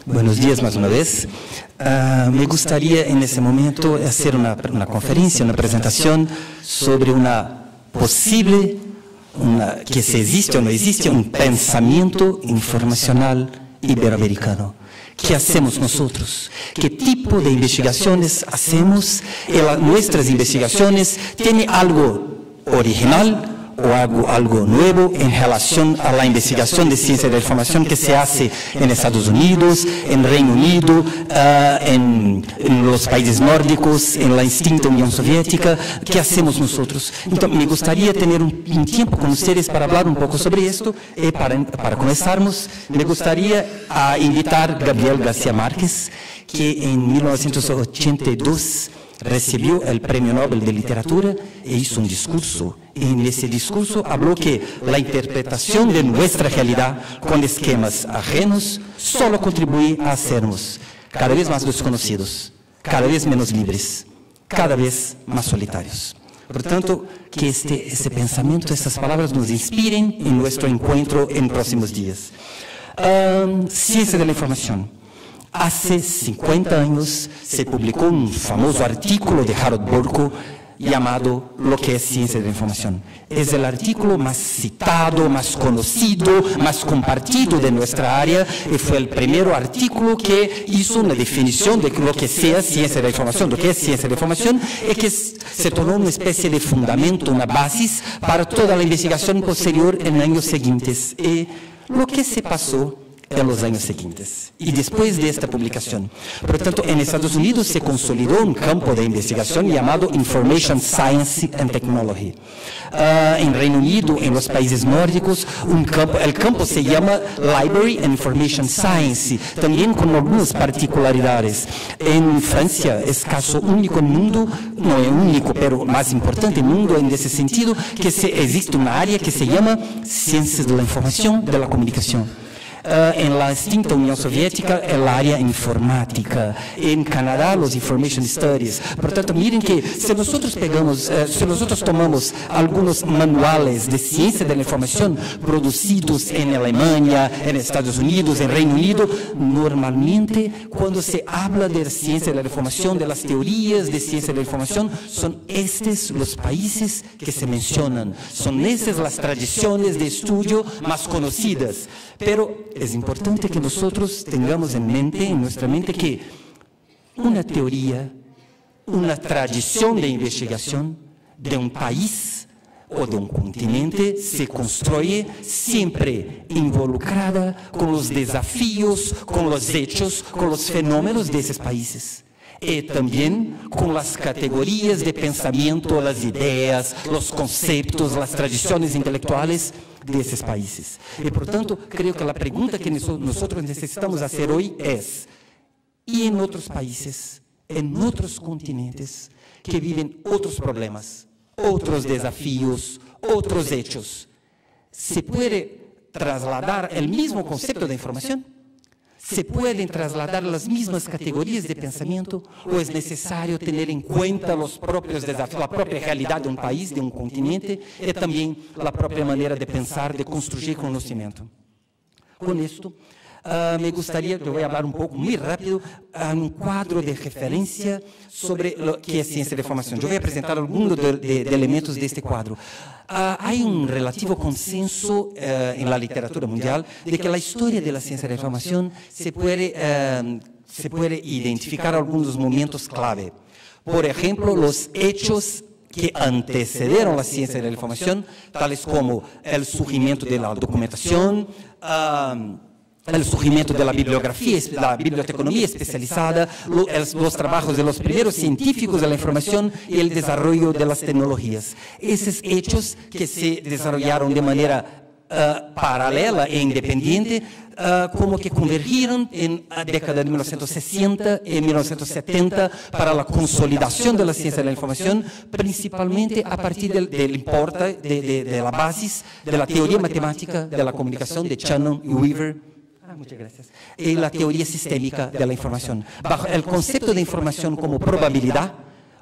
Buenos días más una vez. Me gustaría en ese momento hacer una conferencia, una presentación sobre una posible, que si existe o no existe, un pensamiento informacional iberoamericano. ¿Qué hacemos nosotros? ¿Qué tipo de investigaciones hacemos? Nuestras investigaciones tienen algo original o algo nuevo en relación a la investigación de ciencia de la información que se hace en Estados Unidos, en Reino Unido, en los países nórdicos, en la extinta Unión Soviética. ¿Qué hacemos nosotros? Entonces, me gustaría tener un tiempo con ustedes para hablar un poco sobre esto. Y para comenzarmos, me gustaría invitar a Gabriel García Márquez, que en 1982 recibió el Premio Nobel de Literatura e hizo un discurso. En ese discurso habló que la interpretación de nuestra realidad con esquemas ajenos solo contribuye a hacernos cada vez más desconocidos, cada vez menos libres, cada vez más solitarios. Por tanto, que ese pensamiento, estas palabras nos inspiren en nuestro encuentro en próximos días. Ciencia de la información. Hace 50 años se publicó un famoso artículo de Harold Burko llamado Lo que es ciencia de la información. Es el artículo más citado, más conocido, más compartido de nuestra área y fue el primer artículo que hizo una definición de lo que sea ciencia de la información, lo que es ciencia de la información y que se tornó una especie de fundamento, una base para toda la investigación posterior en años siguientes. Y lo que se pasó en los años siguientes y después de esta publicación. Por lo tanto, en Estados Unidos se consolidó un campo de investigación llamado Information Science and Technology. En Reino Unido, en los países nórdicos, el campo se llama Library and Information Science, también con algunas particularidades. En Francia es caso único en el mundo, no es único, pero más importante en el mundo en ese sentido, que existe una área que se llama Ciencias de la Información, de la Comunicación. En la extinta Unión Soviética, el área informática. En Canadá, los Information Studies. Por tanto, miren que si nosotros tomamos algunos manuales de ciencia de la información producidos en Alemania, en Estados Unidos, en Reino Unido, normalmente cuando se habla de ciencia de la información, de las teorías de ciencia de la información, son estos los países que se mencionan. Son estas las tradiciones de estudio más conocidas. Pero es importante que nosotros tengamos en nuestra mente, que una teoría, una tradición de investigación de un país o de un continente se construye siempre involucrada con los desafíos, con los hechos, con los fenómenos de esos países. Y también con las categorías de pensamiento, las ideas, los conceptos, las tradiciones intelectuales de esos países. Y por tanto, creo que la pregunta que nosotros necesitamos hacer hoy es: ¿y en otros países, en otros continentes que viven otros problemas, otros desafíos, otros hechos, se puede trasladar el mismo concepto de información? ¿Se pueden trasladar las mismas categorías de pensamiento o es necesario tener en cuenta los propios desafíos, la propia realidad de un país, de un continente y también la propia manera de pensar, de construir conocimiento? Con esto, me gustaría, yo voy a hablar un poco muy rápido, un cuadro de referencia sobre lo que es ciencia de la información. Yo voy a presentar algunos de elementos de este cuadro. Hay un relativo consenso en la literatura mundial de que la historia de la ciencia de la información se puede identificar algunos momentos clave. Por ejemplo, los hechos que antecedieron la ciencia de la información, tales como el surgimiento de la documentación, el surgimiento de la bibliografía, la biblioteconomía especializada, los trabajos de los primeros científicos de la información y el desarrollo de las tecnologías. Esos hechos que se desarrollaron de manera paralela e independiente, como que convergieron en la década de 1960 y 1970 para la consolidación de la ciencia de la información, principalmente a partir de la base de la teoría matemática de la comunicación de Shannon y Weaver. Muchas gracias. Y la teoría sistémica de la información. Bajo el concepto de información como probabilidad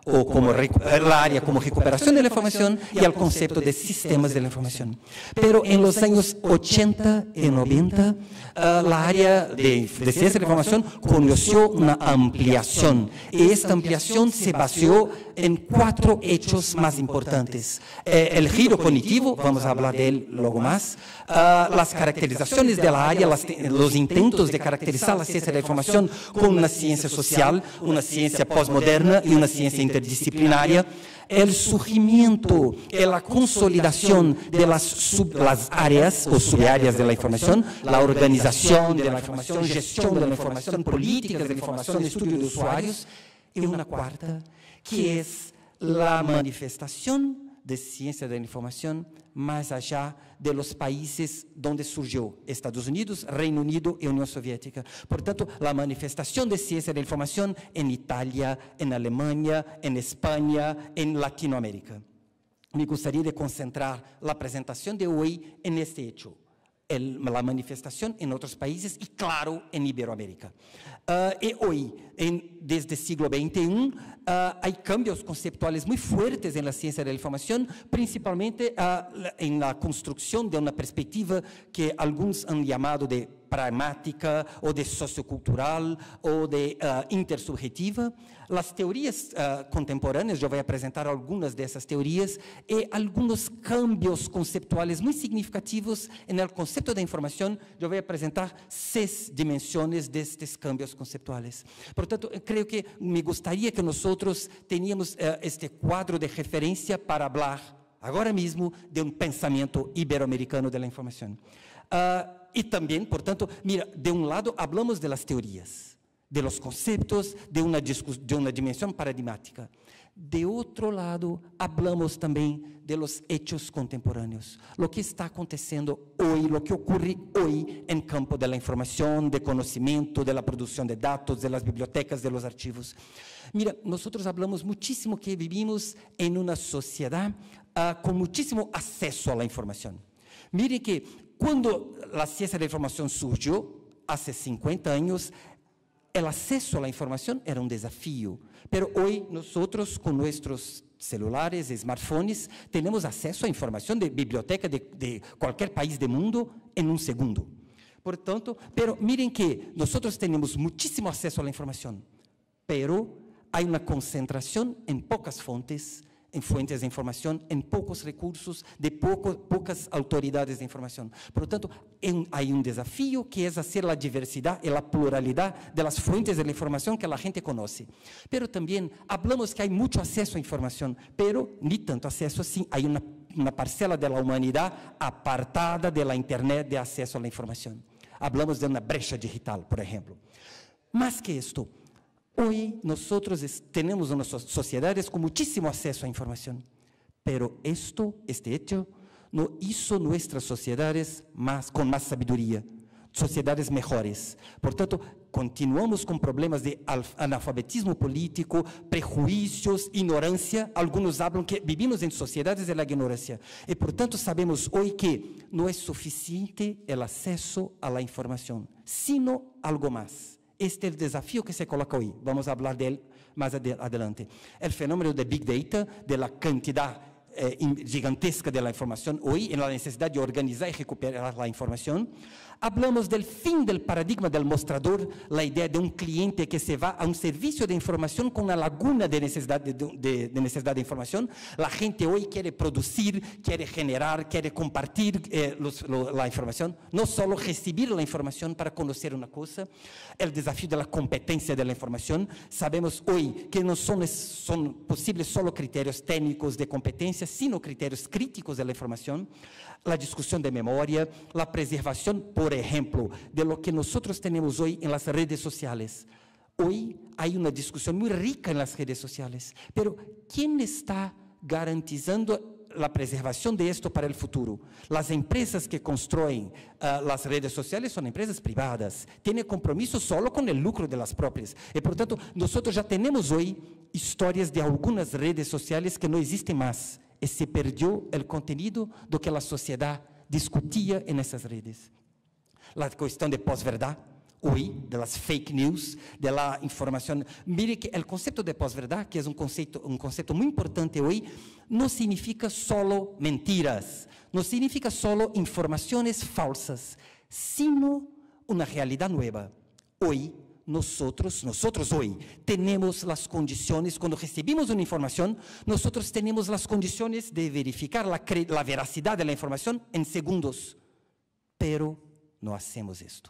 o como la área como recuperación de la información y al concepto de sistemas de la información. Pero en los años 80 y 90, la área de ciencia de la información conoció una ampliación, y esta ampliación se basó en 4 hechos más importantes. El giro cognitivo, vamos a hablar de él luego más, las caracterizaciones de la área, los intentos de caracterizar la ciencia de la información como una ciencia social, una ciencia postmoderna y una ciencia interdisciplinaria, el surgimiento y la consolidación de las áreas o subáreas de la información, la organización de la información, gestión de la información, políticas de la información, estudio de usuarios, y una cuarta, que es la manifestación de ciencia de la información más allá de los países donde surgió, Estados Unidos, Reino Unido y Unión Soviética. Por tanto, la manifestación de ciencia de la información en Italia, en Alemania, en España, en Latinoamérica. Me gustaría de concentrar la presentación de hoy en este hecho. La manifestación en otros países y, claro, en Iberoamérica. Y hoy, desde el siglo XXI, hay cambios conceptuales muy fuertes en la ciencia de la información, principalmente en la construcción de una perspectiva que algunos han llamado de pragmática o de sociocultural o de intersubjetiva. Las teorías contemporáneas, yo voy a presentar algunas de esas teorías y algunos cambios conceptuales muy significativos en el concepto de información. Yo voy a presentar 6 dimensiones de estos cambios conceptuales. Por tanto, creo que me gustaría que nosotros teníamos este cuadro de referencia para hablar ahora mismo de un pensamiento iberoamericano de la información. Y también, por tanto, mira, de un lado hablamos de las teorías, de los conceptos, de una dimensión paradigmática. De otro lado, hablamos también de los hechos contemporáneos, lo que está aconteciendo hoy, lo que ocurre hoy en campo de la información, de conocimiento, de la producción de datos, de las bibliotecas, de los archivos. Mira, nosotros hablamos muchísimo que vivimos en una sociedad con muchísimo acceso a la información. Miren que cuando la ciencia de la información surgió, hace 50 años, el acceso a la información era un desafío, pero hoy nosotros con nuestros celulares, smartphones, tenemos acceso a información de biblioteca de cualquier país del mundo en un segundo. Por tanto, pero miren que nosotros tenemos muchísimo acceso a la información, pero hay una concentración en pocas fuentes de información, en pocos recursos, de pocas autoridades de información. Por lo tanto, hay un desafío que es hacer la diversidad y la pluralidad de las fuentes de la información que la gente conoce. Pero también hablamos que hay mucho acceso a información, pero ni tanto acceso así. Hay una parcela de la humanidad apartada de la Internet de acceso a la información. Hablamos de una brecha digital, por ejemplo. Más que esto, hoy nosotros tenemos unas sociedades con muchísimo acceso a información, pero este hecho no hizo nuestras sociedades con más sabiduría, sociedades mejores. Por tanto, continuamos con problemas de analfabetismo político, prejuicios, ignorancia. Algunos hablan que vivimos en sociedades de la ignorancia. Y por tanto sabemos hoy que no es suficiente el acceso a la información, sino algo más. Este es el desafío que se coloca hoy. Vamos a hablar de él más adelante. El fenómeno de Big Data, de la cantidad gigantesca de la información hoy, en la necesidad de organizar y recuperar la información. Hablamos del fin del paradigma del mostrador, la idea de un cliente que se va a un servicio de información con una laguna de necesidad de información. La gente hoy quiere producir, quiere generar, quiere compartir la información, no solo recibir la información para conocer una cosa. El desafío de la competencia de la información. Sabemos hoy que no son posibles solo criterios técnicos de competencia, sino criterios críticos de la información. La discusión de memoria, la preservación, por ejemplo, de lo que nosotros tenemos hoy en las redes sociales. Hoy hay una discusión muy rica en las redes sociales, pero ¿quién está garantizando la preservación de esto para el futuro? Las empresas que construyen las redes sociales son empresas privadas, tienen compromiso solo con el lucro de las propias. Y por tanto, nosotros ya tenemos hoy historias de algunas redes sociales que no existen más. Y se perdió el contenido de que la sociedad discutía en esas redes. La cuestión de posverdad. hoy, de las fake news, de la información. Mire que el concepto de posverdad, que es un concepto muy importante hoy, no significa solo mentiras, no significa solo informaciones falsas, sino una realidad nueva. Hoy, nosotros hoy tenemos las condiciones, cuando recibimos una información, nosotros tenemos las condiciones de verificar la veracidad de la información en segundos, pero no hacemos esto.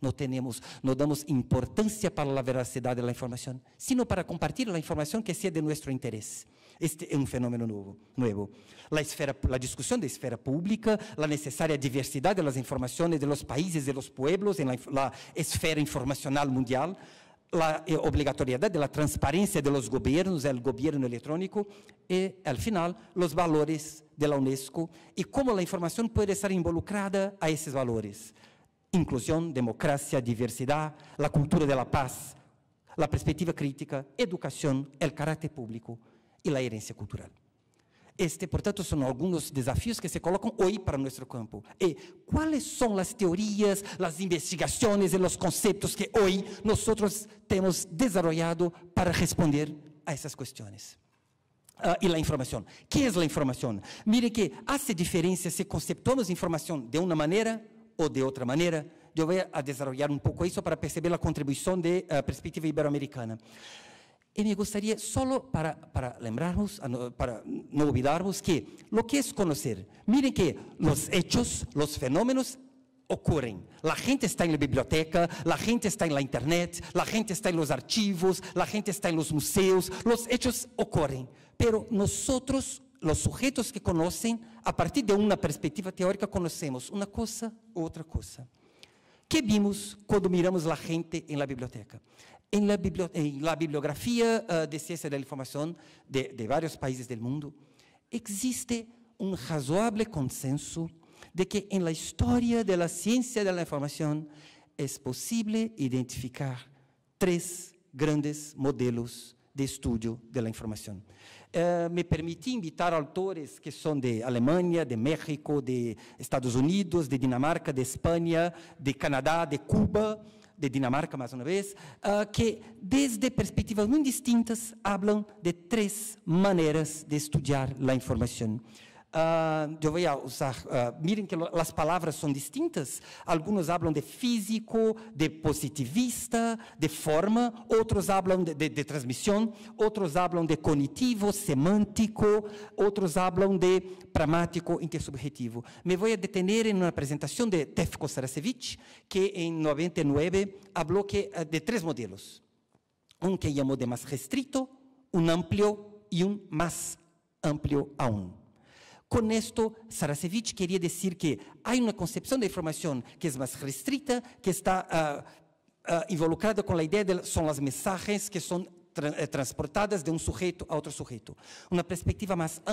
No damos importancia para la veracidad de la información, sino para compartir la información que sea de nuestro interés. Este es un fenómeno nuevo. La discusión de esfera pública, la necesaria diversidad de las informaciones de los países, de los pueblos, en la esfera informacional mundial, la obligatoriedad de la transparencia de los gobiernos, el gobierno electrónico, y al final los valores de la UNESCO y cómo la información puede estar involucrada a esos valores. Inclusión, democracia, diversidad, la cultura de la paz, la perspectiva crítica, educación, el carácter público y la herencia cultural. Por tanto, son algunos desafíos que se colocan hoy para nuestro campo. ¿Cuáles son las teorías, las investigaciones y los conceptos que hoy nosotros hemos desarrollado para responder a esas cuestiones? Y la información. ¿Qué es la información? Mire que hace diferencia si conceptuamos información de una manera o de otra manera. Yo voy a desarrollar un poco eso para perceber la contribución de perspectiva iberoamericana. Y me gustaría solo para lembrarnos, para no olvidarnos que lo que es conocer. Miren que los hechos, los fenómenos ocurren. La gente está en la biblioteca, la gente está en la internet, la gente está en los archivos, la gente está en los museos. Los hechos ocurren. Pero nosotros, los sujetos que conocen, a partir de una perspectiva teórica, conocemos una cosa u otra cosa. ¿Qué vimos cuando miramos la gente en la biblioteca? En la bibliografía de ciencia de la información de varios países del mundo, existe un razonable consenso de que en la historia de la ciencia de la información es posible identificar 3 grandes modelos de estudio de la información. Me permití invitar autores que son de Alemania, de México, de Estados Unidos, de Dinamarca, de España, de Canadá, de Cuba, de Dinamarca más una vez, que desde perspectivas muy distintas hablan de 3 maneras de estudiar la información. Yo voy a usar, miren que las palabras son distintas. Algunos hablan de físico, de positivista, de forma, otros hablan de transmisión, otros hablan de cognitivo, semántico, otros hablan de pragmático, intersubjetivo. Me voy a detener en una presentación de Tefko Saracevich, que en 99 habló de 3 modelos. Un que llamó de más restrito, un amplio y un más amplio aún. Con esto, Saracevich quería decir que hay una concepción de información que es más restrita, que está involucrada con la idea de son los mensajes que son transportadas de un sujeto a otro sujeto. Una perspectiva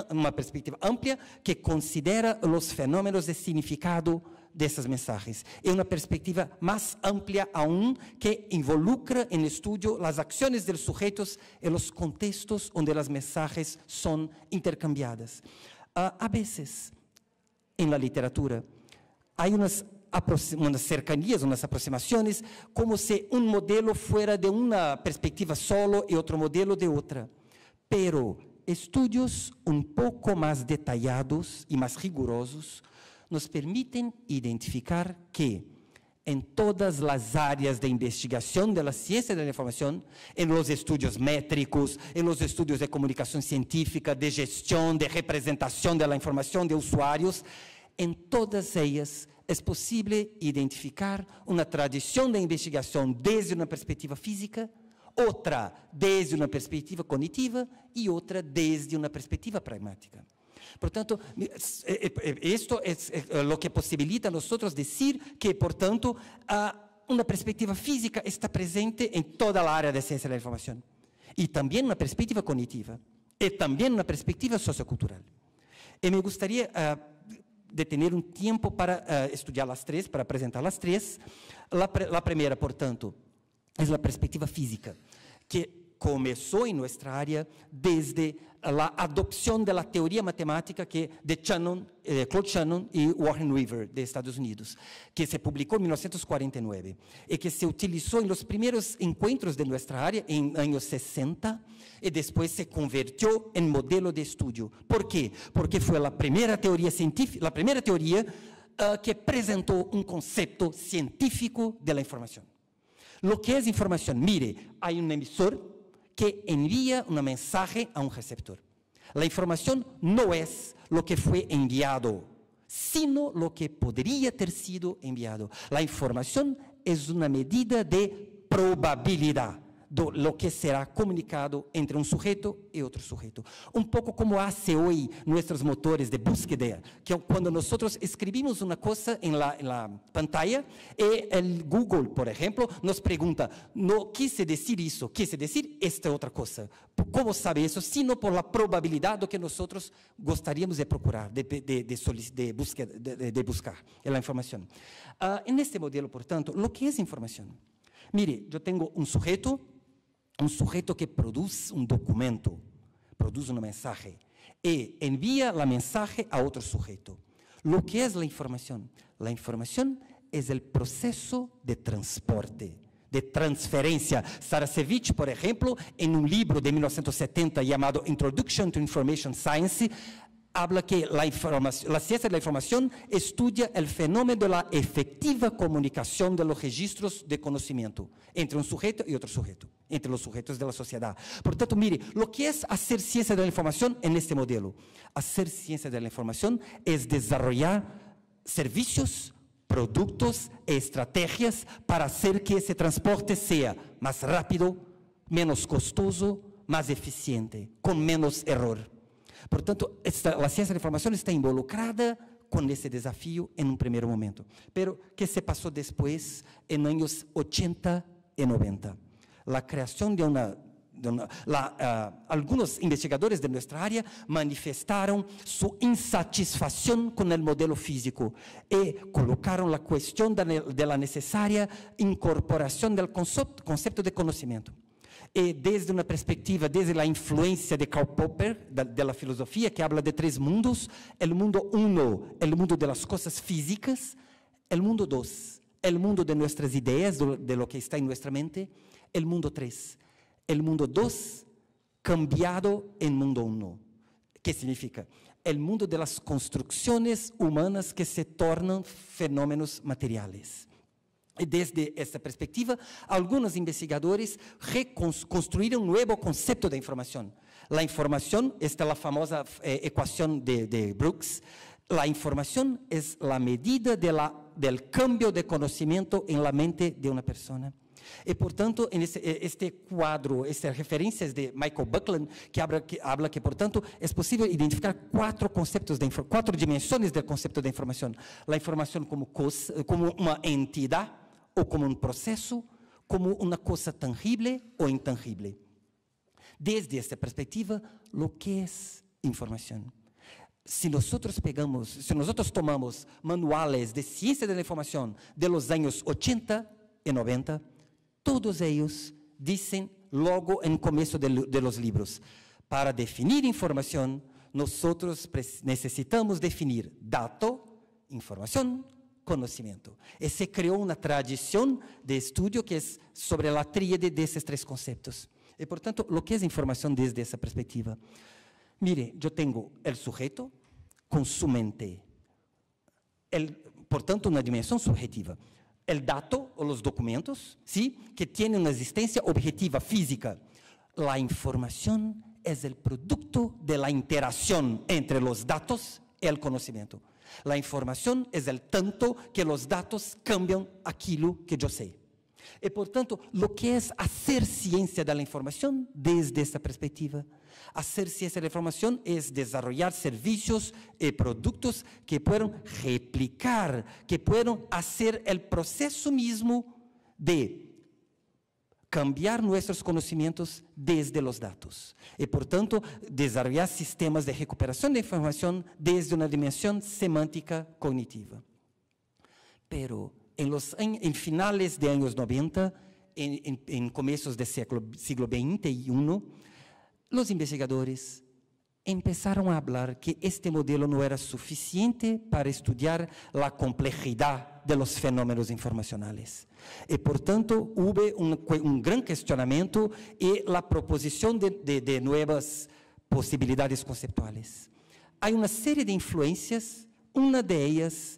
amplia que considera los fenómenos de significado de esos mensajes. Y una perspectiva más amplia aún que involucra en el estudio las acciones de los sujetos en los contextos donde los mensajes son intercambiadas. A veces, en la literatura, hay unas cercanías, unas aproximaciones, como si un modelo fuera de una perspectiva solo y otro modelo de otra. Pero estudios un poco más detallados y más rigurosos nos permiten identificar que en todas las áreas de investigación de la ciencia de la información, en los estudios métricos, en los estudios de comunicación científica, de gestión, de representación de la información de usuarios, en todas ellas es posible identificar una tradición de investigación desde una perspectiva física, otra desde una perspectiva cognitiva y otra desde una perspectiva pragmática. Por tanto, esto es lo que posibilita a nosotros decir que, por tanto, una perspectiva física está presente en toda la área de ciencia de la información. Y también una perspectiva cognitiva. Y también una perspectiva sociocultural. Y me gustaría detener un tiempo para estudiar las 3, para presentar las 3. La primera, por tanto, es la perspectiva física, que comenzó en nuestra área desde la adopción de la teoría matemática de Claude Shannon y Warren Weaver de Estados Unidos, que se publicó en 1949 y que se utilizó en los primeros encuentros de nuestra área en años 60 y después se convirtió en modelo de estudio. ¿Por qué? Porque fue la primera teoría científica, la primera teoría que presentó un concepto científico de la información. Lo que es información, mire, hay un emisor que envía un mensaje a un receptor. La información no es lo que fue enviado, sino lo que podría ter sido enviado. La información es una medida de probabilidad de lo que será comunicado entre un sujeto y otro sujeto. Un poco como hace hoy nuestros motores de búsqueda, que cuando nosotros escribimos una cosa en la pantalla, y el Google, por ejemplo, nos pregunta, no quise decir eso, quise decir esta otra cosa. ¿Cómo sabe eso? Sino por la probabilidad de que nosotros gostaríamos de procurar, de buscar la información. En este modelo, por tanto, lo que es información. Mire, yo tengo un sujeto que produce un documento, produce un mensaje y envía la mensaje a otro sujeto. Lo que es la información? La información es el proceso de transporte, de transferencia. Sarasevich, por ejemplo, en un libro de 1970 llamado Introduction to Information Science, habla que la ciencia de la información estudia el fenómeno de la efectiva comunicación de los registros de conocimiento entre un sujeto y otro sujeto, entre los sujetos de la sociedad. Por tanto, mire, lo que es hacer ciencia de la información en este modelo. Hacer ciencia de la información es desarrollar servicios, productos e estrategias para hacer que ese transporte sea más rápido, menos costoso, más eficiente, con menos error. Por tanto, la ciencia de la información está involucrada con ese desafío en un primer momento. Pero, ¿qué se pasó después en años 80 y 90? La creación algunos investigadores de nuestra área manifestaron su insatisfacción con el modelo físico y colocaron la cuestión de la necesaria incorporación del concepto de conocimiento. Desde una perspectiva, desde la influencia de Karl Popper, de la filosofía, que habla de tres mundos: el mundo uno, el mundo de las cosas físicas; el mundo dos, el mundo de nuestras ideas, de lo que está en nuestra mente; el mundo tres, el mundo dos cambiado en mundo uno. ¿Qué significa? El mundo de las construcciones humanas que se tornan fenómenos materiales. Desde esta perspectiva, algunos investigadores reconstruyeron un nuevo concepto de información. La información, esta es la famosa ecuación de Brooks. La información es la medida del cambio de conocimiento en la mente de una persona. Y por tanto, en este cuadro, estas referencias de Michael Buckland, que habla que, por tanto, es posible identificar cuatro dimensiones del concepto de información. La información como una entidad, o como un proceso, como una cosa tangible o intangible. Desde esta perspectiva, lo que es información. Si nosotros tomamos manuales de ciencia de la información de los años 80 y 90, todos ellos dicen luego en comienzo de los libros: para definir información, nosotros necesitamos definir dato, información, conocimiento. Y se creó una tradición de estudio que es sobre la tríade de esos tres conceptos. Y por tanto, lo que es información desde esa perspectiva. Mire, yo tengo el sujeto con su mente. Por tanto, una dimensión subjetiva. El dato o los documentos, ¿sí?, que tienen una existencia objetiva, física. La información es el producto de la interacción entre los datos y el conocimiento. La información es el tanto que los datos cambian aquello que yo sé. Y por tanto, lo que es hacer ciencia de la información desde esta perspectiva. Hacer ciencia de la información es desarrollar servicios y productos que puedan replicar, que puedan hacer el proceso mismo de cambiar nuestros conocimientos desde los datos. Y por tanto, desarrollar sistemas de recuperación de información desde una dimensión semántica cognitiva. Pero en finales de años 90, en comienzos del siglo XXI, los investigadores empezaron a hablar que este modelo no era suficiente para estudiar la complejidad de los fenómenos informacionales. Y por tanto, hubo un gran cuestionamiento y la proposición de nuevas posibilidades conceptuales. Hay una serie de influencias, una de ellas,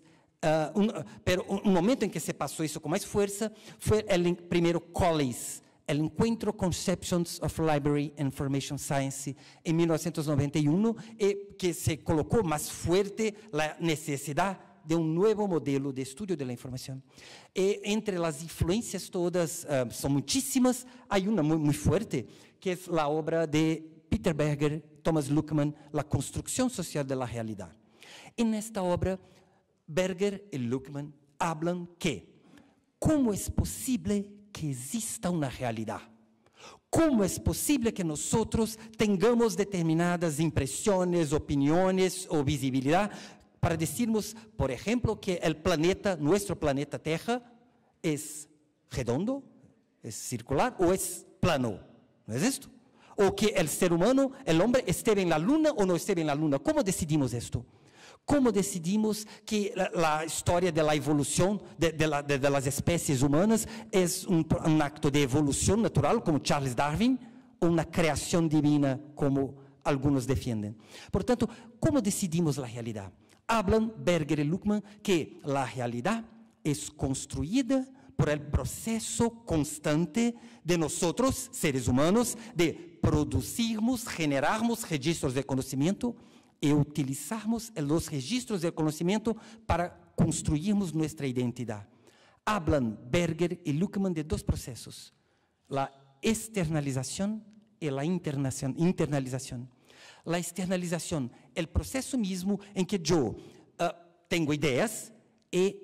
pero un momento en que se pasó eso con más fuerza fue el primero Collis, el encuentro Conceptions of Library Information Science en 1991, que se colocó más fuerte la necesidad de un nuevo modelo de estudio de la información. Entre las influencias todas, son muchísimas, hay una muy fuerte, que es la obra de Peter Berger, Thomas Luckmann, La construcción social de la realidad. En esta obra, Berger y Luckmann hablan que, ¿cómo es posible que exista una realidad? ¿Cómo es posible que nosotros tengamos determinadas impresiones, opiniones o visibilidad para decirnos, por ejemplo, que el planeta, nuestro planeta Tierra, es redondo, es circular o es plano? ¿No es esto? O que el ser humano, el hombre, esté en la luna o no esté en la luna. ¿Cómo decidimos esto? ¿Cómo decidimos que la historia de la evolución de las especies humanas es un acto de evolución natural, como Charles Darwin, o una creación divina, como algunos defienden? Por tanto, ¿cómo decidimos la realidad? Hablan Berger y Luckmann que la realidad es construida por el proceso constante de nosotros, seres humanos, de producirmos, generarmos registros de conocimiento y utilizarmos los registros del conocimiento para construirmos nuestra identidad. Hablan Berger y Luckmann de dos procesos, la externalización y la internalización. La externalización, el proceso mismo en que yo tengo ideas y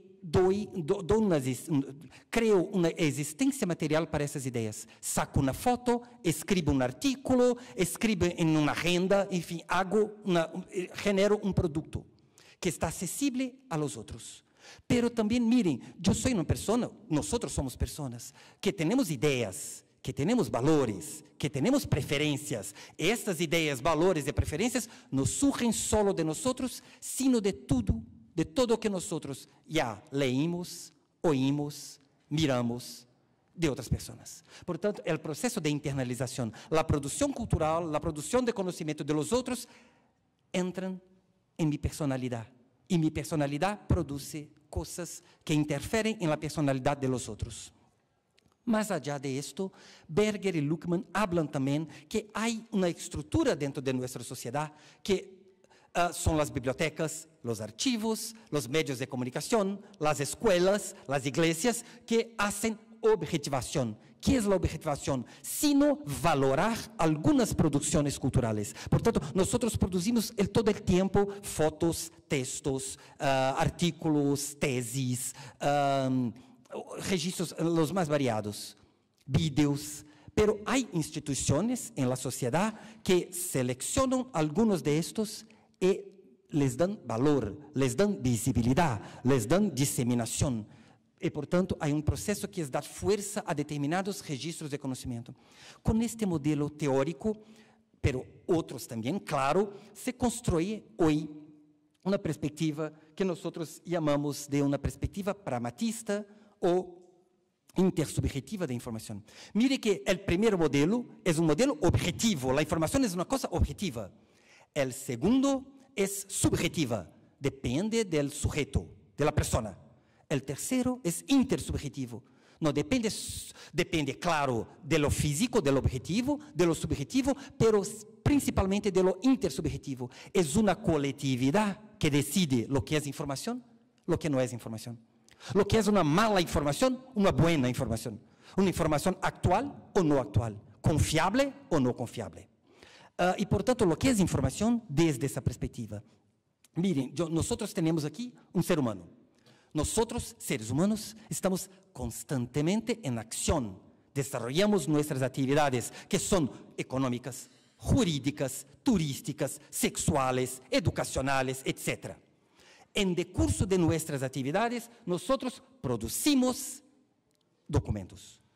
creo una existencia material para esas ideas. Saco una foto, escribo un artículo, escribo en una agenda, en fin, genero un producto que está accesible a los otros. Pero también, miren, yo soy una persona, nosotros somos personas que tenemos ideas, que tenemos valores, que tenemos preferencias. Estas ideas, valores y preferencias no surgen solo de nosotros, sino de todo que nosotros ya leímos, oímos, miramos de otras personas. Por tanto, el proceso de internalización, la producción cultural, la producción de conocimiento de los otros, entran en mi personalidad. Y mi personalidad produce cosas que interfieren en la personalidad de los otros. Más allá de esto, Berger y Luckmann hablan también que hay una estructura dentro de nuestra sociedad que son las bibliotecas, los archivos, los medios de comunicación, las escuelas, las iglesias, que hacen objetivación. ¿Qué es la objetivación? Sino valorar algunas producciones culturales. Por tanto, nosotros producimos todo el tiempo fotos, textos, artículos, tesis, registros los más variados, vídeos. Pero hay instituciones en la sociedad que seleccionan algunos de estos y les dan valor, les dan visibilidad, les dan diseminación. Y por tanto hay un proceso que es dar fuerza a determinados registros de conocimiento. Con este modelo teórico, pero otros también, claro, se construye hoy una perspectiva que nosotros llamamos de una perspectiva pragmatista o intersubjetiva de información. Mire que el primer modelo es un modelo objetivo, la información es una cosa objetiva. El segundo es subjetiva, depende del sujeto, de la persona. El tercero es intersubjetivo, no depende, claro, de lo físico, del objetivo, de lo subjetivo, pero principalmente de lo intersubjetivo. Es una colectividad que decide lo que es información, lo que no es información. Lo que es una mala información, una buena información. Una información actual o no actual, confiable o no confiable. Y por tanto, lo que es información desde esa perspectiva. Miren, nosotros tenemos aquí un ser humano. Nosotros, seres humanos, estamos constantemente en acción. Desarrollamos nuestras actividades que son económicas, jurídicas, turísticas, sexuales, educacionales, etc. En decurso de nuestras actividades, nosotros producimos documentos.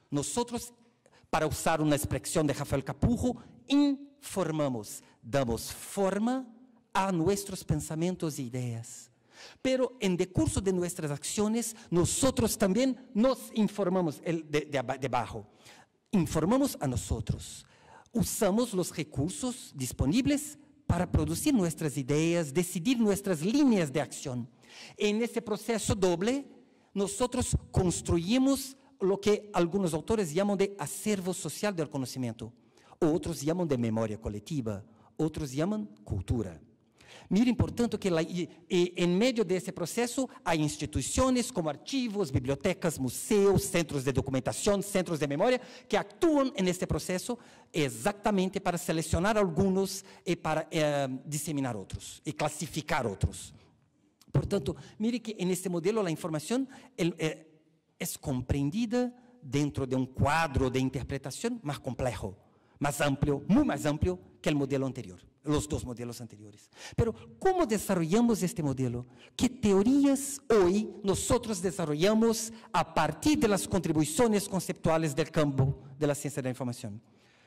Nosotros, para usar una expresión de Rafael Capurro, informamos, damos forma a nuestros pensamientos e ideas. Pero en decurso de nuestras acciones, nosotros también nos informamos de abajo. Informamos a nosotros. Usamos los recursos disponibles para producir nuestras ideas, decidir nuestras líneas de acción. En ese proceso doble, nosotros construimos lo que algunos autores llaman de acervo social del conocimiento, otros llaman de memoria colectiva, otros llaman cultura. Miren, portanto, que en medio de ese proceso hay instituciones como archivos, bibliotecas, museos, centros de documentación, centros de memoria, que actúan en este proceso exactamente para seleccionar algunos y para diseminar otros y clasificar otros. Portanto, mire que en este modelo la información es comprendida dentro de un cuadro de interpretación más complejo, más amplio, muy más amplio que el modelo anterior, los dos modelos anteriores. Pero, ¿cómo desarrollamos este modelo? ¿Qué teorías hoy nosotros desarrollamos a partir de las contribuciones conceptuales del campo de la ciencia de la información?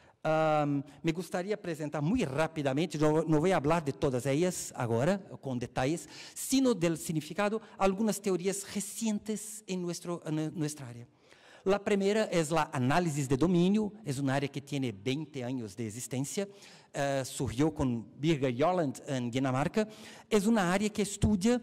Me gustaría presentar muy rápidamente, no voy a hablar de todas ellas ahora, con detalles, sino del significado, algunas teorías recientes en nuestra área. La primera es la análisis de dominio, es un área que tiene 20 años de existencia, surgió con Birger Jarland en Dinamarca, es una área que estudia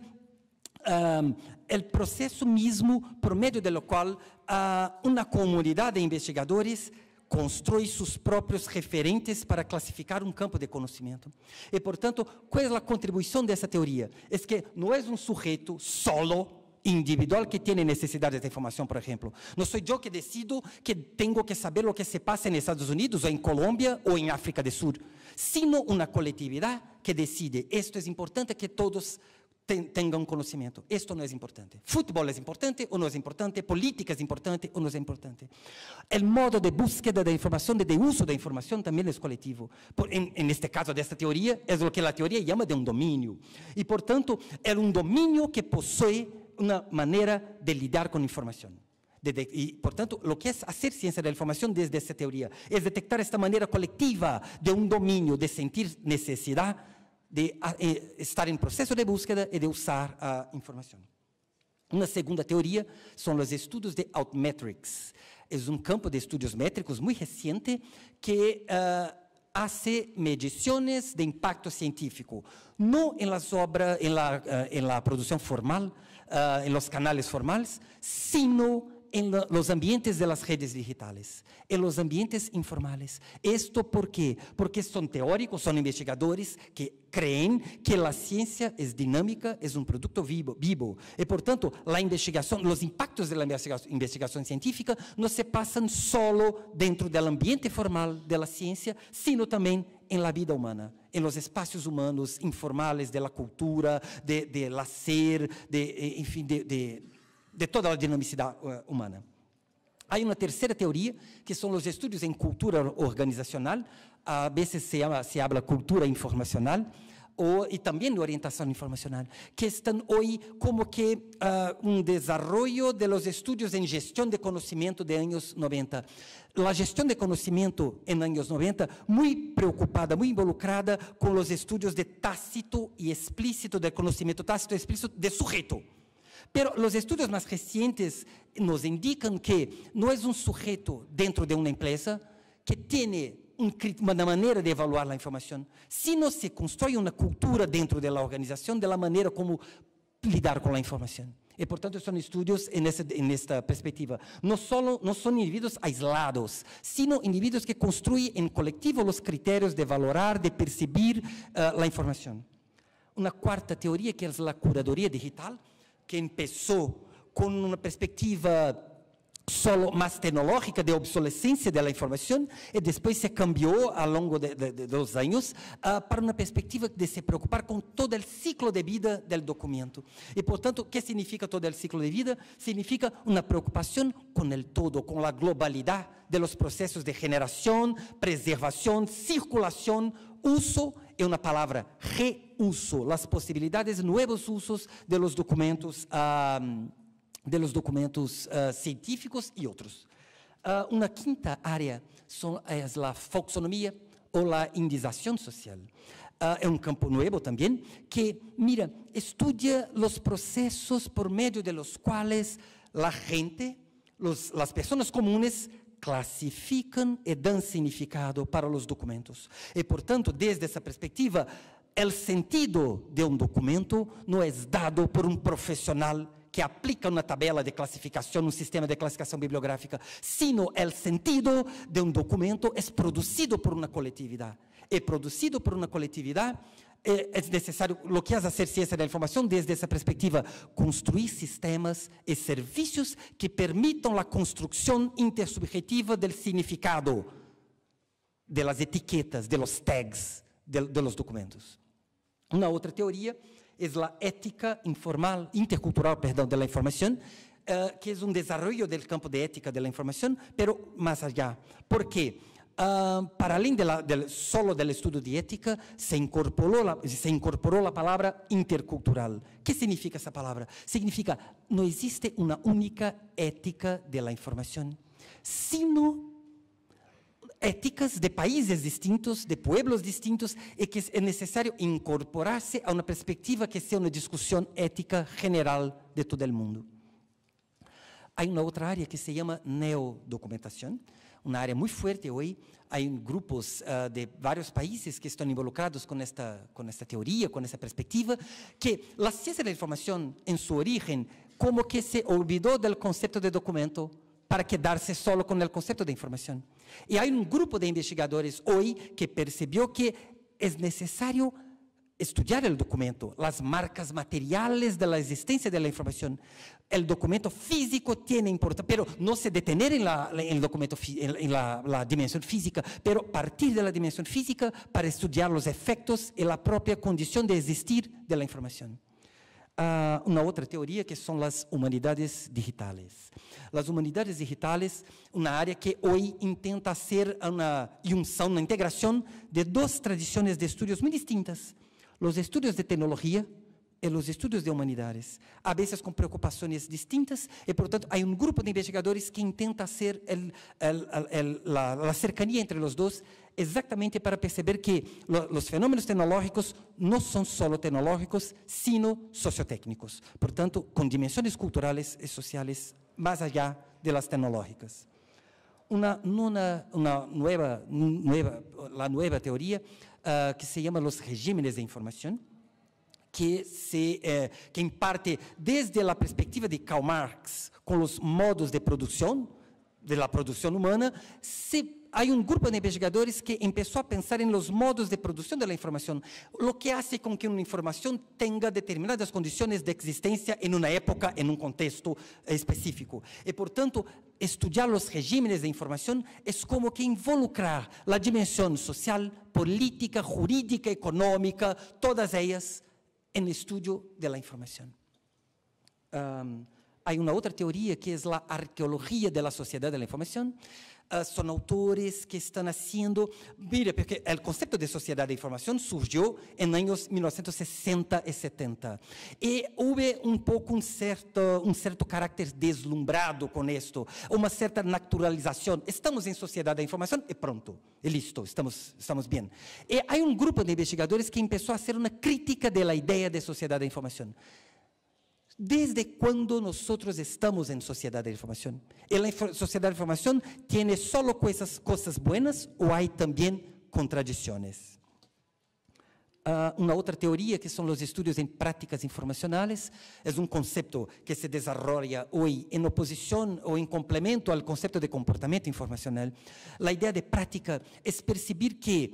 el proceso mismo por medio de lo cual una comunidad de investigadores construye sus propios referentes para clasificar un campo de conocimiento. Y por tanto, ¿cuál es la contribución de esa teoría? Es que no es un sujeto solo, individual, que tiene necesidades de información, por ejemplo. No soy yo que decido que tengo que saber lo que se pasa en Estados Unidos, o en Colombia, o en África del Sur, sino una colectividad que decide, esto es importante que todos tengan conocimiento, esto no es importante. Fútbol es importante o no es importante, política es importante o no es importante. El modo de búsqueda de información, de uso de información también es colectivo. En este caso de esta teoría, es lo que la teoría llama de un dominio. Y por tanto, es un dominio que posee una manera de lidiar con información. Y por tanto, lo que es hacer ciencia de la información desde esta teoría es detectar esta manera colectiva de un dominio, de sentir necesidad de estar en proceso de búsqueda y de usar información. Una segunda teoría son los estudios de Altmetrics. Es un campo de estudios métricos muy reciente que hace mediciones de impacto científico, no en las obras, en la producción formal, en los canales formales, sino en los ambientes de las redes digitales, en los ambientes informales. ¿Esto por qué? Porque son teóricos, son investigadores que creen que la ciencia es dinámica, es un producto vivo. Y por tanto, la investigación, los impactos de la investigación científica no se pasan solo dentro del ambiente formal de la ciencia, sino también en la vida humana, en los espacios humanos informales de la cultura, del hacer, en fin, de toda la dinamicidad humana. Hay una tercera teoría, que son los estudios en cultura organizacional, a veces se habla cultura informacional, y también de orientación informacional, que están hoy como que un desarrollo de los estudios en gestión de conocimiento de años 90. La gestión de conocimiento en años 90, muy preocupada, muy involucrada con los estudios de tácito y explícito, del conocimiento tácito y explícito de sujeto. Pero los estudios más recientes nos indican que no es un sujeto dentro de una empresa que tiene una manera de evaluar la información, sino se construye una cultura dentro de la organización de la manera como lidar con la información. Y por tanto son estudios en esta perspectiva. No son individuos aislados, sino individuos que construyen en colectivo los criterios de valorar, de percibir la información. Una cuarta teoría, que es la curaduría digital, que empezó con una perspectiva solo más tecnológica de obsolescencia de la información y después se cambió a lo largo de los años para una perspectiva de se preocupar con todo el ciclo de vida del documento. Y por tanto, ¿qué significa todo el ciclo de vida? Significa una preocupación con el todo, con la globalidad de los procesos de generación, preservación, circulación, uso y una palabra, reuso, las posibilidades, nuevos usos de los documentos científicos y otros. Una quinta área es la folksonomía o la indización social. Es un campo nuevo también que, mira, estudia los procesos por medio de los cuales la gente, las personas comunes, clasifican y dan significado para los documentos. Y por tanto, desde esa perspectiva, el sentido de un documento no es dado por un profesional que aplica una tabela de clasificación, un sistema de clasificación bibliográfica, sino el sentido de un documento es producido por una colectividad. Y producido por una colectividad es necesario, lo que hace hacer ciencia de la información desde esa perspectiva, construir sistemas y servicios que permitan la construcción intersubjetiva del significado, de las etiquetas, de los tags, de los documentos. Una otra teoría es la ética intercultural de la información, que es un desarrollo del campo de ética de la información, pero más allá. ¿Por qué? Para além solo del estudio de ética, se incorporó la palabra intercultural. ¿Qué significa esa palabra? Significa, no existe una única ética de la información, sino éticas de países distintos, de pueblos distintos, y que es necesario incorporarse a una perspectiva que sea una discusión ética general de todo el mundo. Hay una otra área que se llama neodocumentación, una área muy fuerte hoy. Hay grupos de varios países que están involucrados con esta teoría, con esta perspectiva, que la ciencia de la información, en su origen, como que se olvidó del concepto de documento para quedarse solo con el concepto de información. Y hay un grupo de investigadores hoy que percibió que es necesario estudiar el documento, las marcas materiales de la existencia de la información. El documento físico tiene importancia, pero no se detener en el documento, en la dimensión física, pero partir de la dimensión física para estudiar los efectos y la propia condición de existir de la información. Una otra teoría que son las humanidades digitales. Las humanidades digitales, una área que hoy intenta hacer una integración de dos tradiciones de estudios muy distintas. Los estudios de tecnología y los estudios de humanidades, a veces con preocupaciones distintas, y por lo tanto hay un grupo de investigadores que intenta hacer la cercanía entre los dos, exactamente para perceber que los fenómenos tecnológicos no son solo tecnológicos, sino sociotécnicos, por tanto, con dimensiones culturales y sociales más allá de las tecnológicas. La nueva teoría que se llama los regímenes de información, que en parte desde la perspectiva de Karl Marx, con los modos de producción, de la producción humana, hay un grupo de investigadores que empezó a pensar en los modos de producción de la información, lo que hace con que una información tenga determinadas condiciones de existencia en una época, en un contexto específico. Y por tanto, estudiar los regímenes de información es como que involucrar la dimensión social, política, jurídica, económica, todas ellas en el estudio de la información. Hay una otra teoría que es la arqueología de la sociedad de la información. Son autores que están haciendo... Mire, porque el concepto de sociedad de información surgió en años 1960 y 70. Y hubo un poco un cierto carácter deslumbrado con esto, una cierta naturalización. Estamos en sociedad de información y pronto, y listo, estamos bien. Y hay un grupo de investigadores que empezó a hacer una crítica de la idea de sociedad de información. ¿Desde cuándo nosotros estamos en sociedad de información? ¿Y la sociedad de información tiene solo cosas buenas o hay también contradicciones? Una otra teoría que son los estudios en prácticas informacionales es un concepto que se desarrolla hoy en oposición o en complemento al concepto de comportamiento informacional. La idea de práctica es percibir que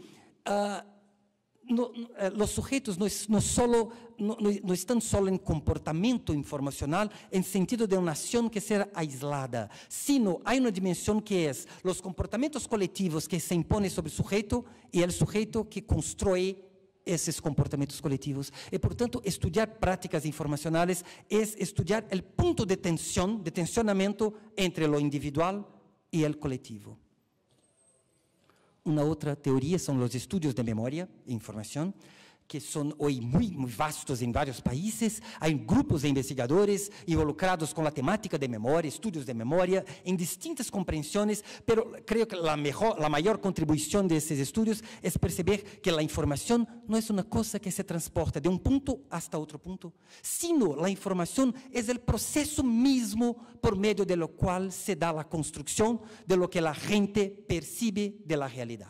los sujetos no están solo en comportamiento informacional en sentido de una acción que sea aislada, sino hay una dimensión que es los comportamientos colectivos que se imponen sobre el sujeto y el sujeto que construye esos comportamientos colectivos. Y por tanto, estudiar prácticas informacionales es estudiar el punto de tensión, de tensionamiento entre lo individual y el colectivo. Una otra teoría son los estudios de memoria e información, que son hoy muy vastos en varios países. Hay grupos de investigadores involucrados con la temática de memoria, estudios de memoria, en distintas comprensiones, pero creo que la mayor contribución de esos estudios es perceber que la información no es una cosa que se transporta de un punto hasta otro punto, sino la información es el proceso mismo por medio de lo cual se da la construcción de lo que la gente percibe de la realidad.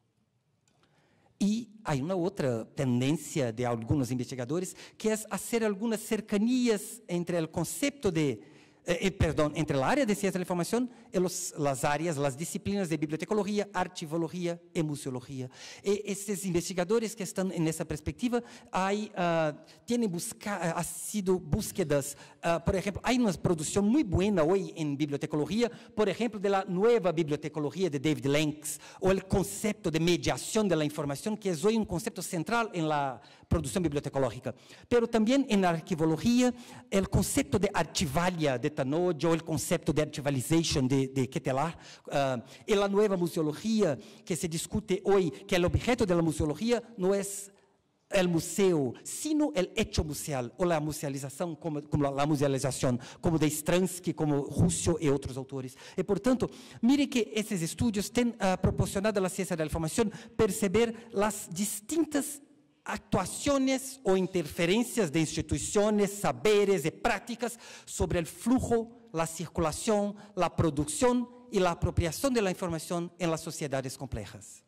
Y hay una otra tendencia de algunos investigadores que es hacer algunas cercanías entre el concepto de, entre la área de ciencia de la información y las disciplinas de bibliotecología, archivología y museología. Estos investigadores que están en esa perspectiva tienen sido búsquedas, por ejemplo, hay una producción muy buena hoy en bibliotecología, por ejemplo, de la nueva bibliotecología de David Lenx, o el concepto de mediación de la información, que es hoy un concepto central en la producción bibliotecológica. Pero también en la arquivología, el concepto de archivalia de Tanojo, o el concepto de archivalization de Ketelaar, y la nueva museología que se discute hoy, que el objeto de la museología no es el museo, sino el hecho museal, o la musealización, como de Stransky, como Ruscio y otros autores. Y por tanto, mire que esos estudios han proporcionado a la ciencia de la información perceber las distintas actuaciones o interferencias de instituciones, saberes y prácticas sobre el flujo, la circulación, la producción y la apropiación de la información en las sociedades complejas.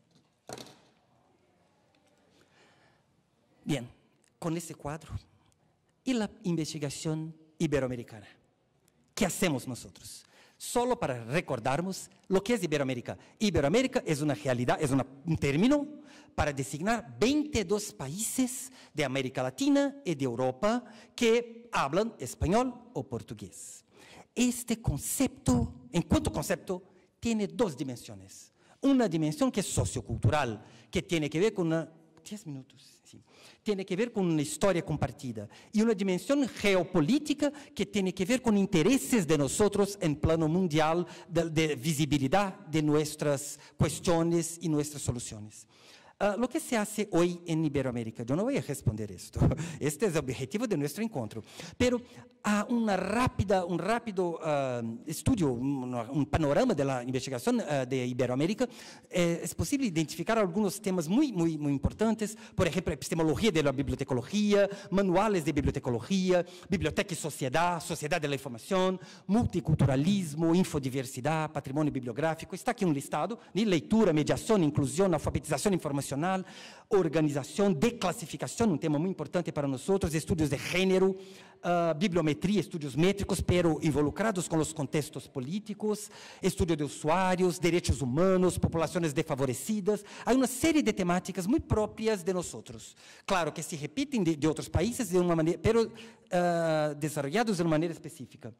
Bien, con ese cuadro y la investigación iberoamericana, ¿qué hacemos nosotros? Solo para recordarnos lo que es Iberoamérica. Iberoamérica es una realidad, es un término para designar 22 países de América Latina y de Europa que hablan español o portugués. Este concepto, en cuanto concepto, tiene dos dimensiones. Una dimensión que es sociocultural, que tiene que ver con una... 10 minutos, sí. Tiene que ver con una historia compartida. Y una dimensión geopolítica que tiene que ver con intereses de nosotros en plano mundial, de visibilidad de nuestras cuestiones y nuestras soluciones. Lo que se hace hoy en Iberoamérica, yo no voy a responder esto, este es el objetivo de nuestro encuentro, pero un rápido estudio, un panorama de la investigación de Iberoamérica, es posible identificar algunos temas muy importantes, por ejemplo, epistemología de la bibliotecología, manuales de bibliotecología, biblioteca y sociedad de la información, multiculturalismo, infodiversidad, patrimonio bibliográfico, está aquí un listado, de leitura, mediación, inclusión, alfabetización informacional, organización, declasificación, un tema muy importante para nosotros, estudios de género, bibliometría, estudios métricos, pero involucrados con los contextos políticos, estudio de usuarios, derechos humanos, poblaciones desfavorecidas. Hay una serie de temáticas muy propias de nosotros. Claro que se repiten de otros países de una manera, pero desarrollados de una manera específica.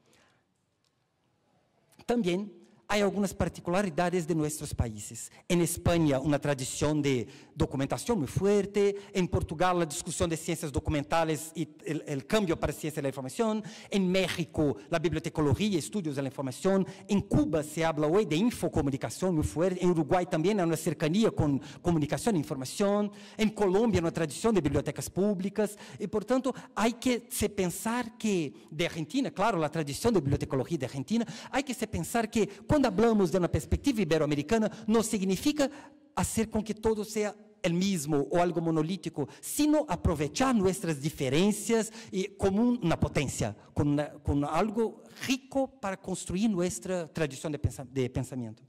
También hay algunas particularidades de nuestros países. En España, una tradición de documentación muy fuerte. En Portugal, la discusión de ciencias documentales y el cambio para ciencia de la información. En México, la bibliotecología, estudios de la información. En Cuba se habla hoy de infocomunicación muy fuerte. En Uruguay también hay una cercanía con comunicación e información. En Colombia, una tradición de bibliotecas públicas. Y por tanto, hay que pensar que, de Argentina, claro, la tradición de bibliotecología de Argentina, hay que pensar que cuando hablamos de una perspectiva iberoamericana, no significa hacer con que todo sea el mismo o algo monolítico, sino aprovechar nuestras diferencias y como una potencia, con algo rico para construir nuestra tradición de pensamiento.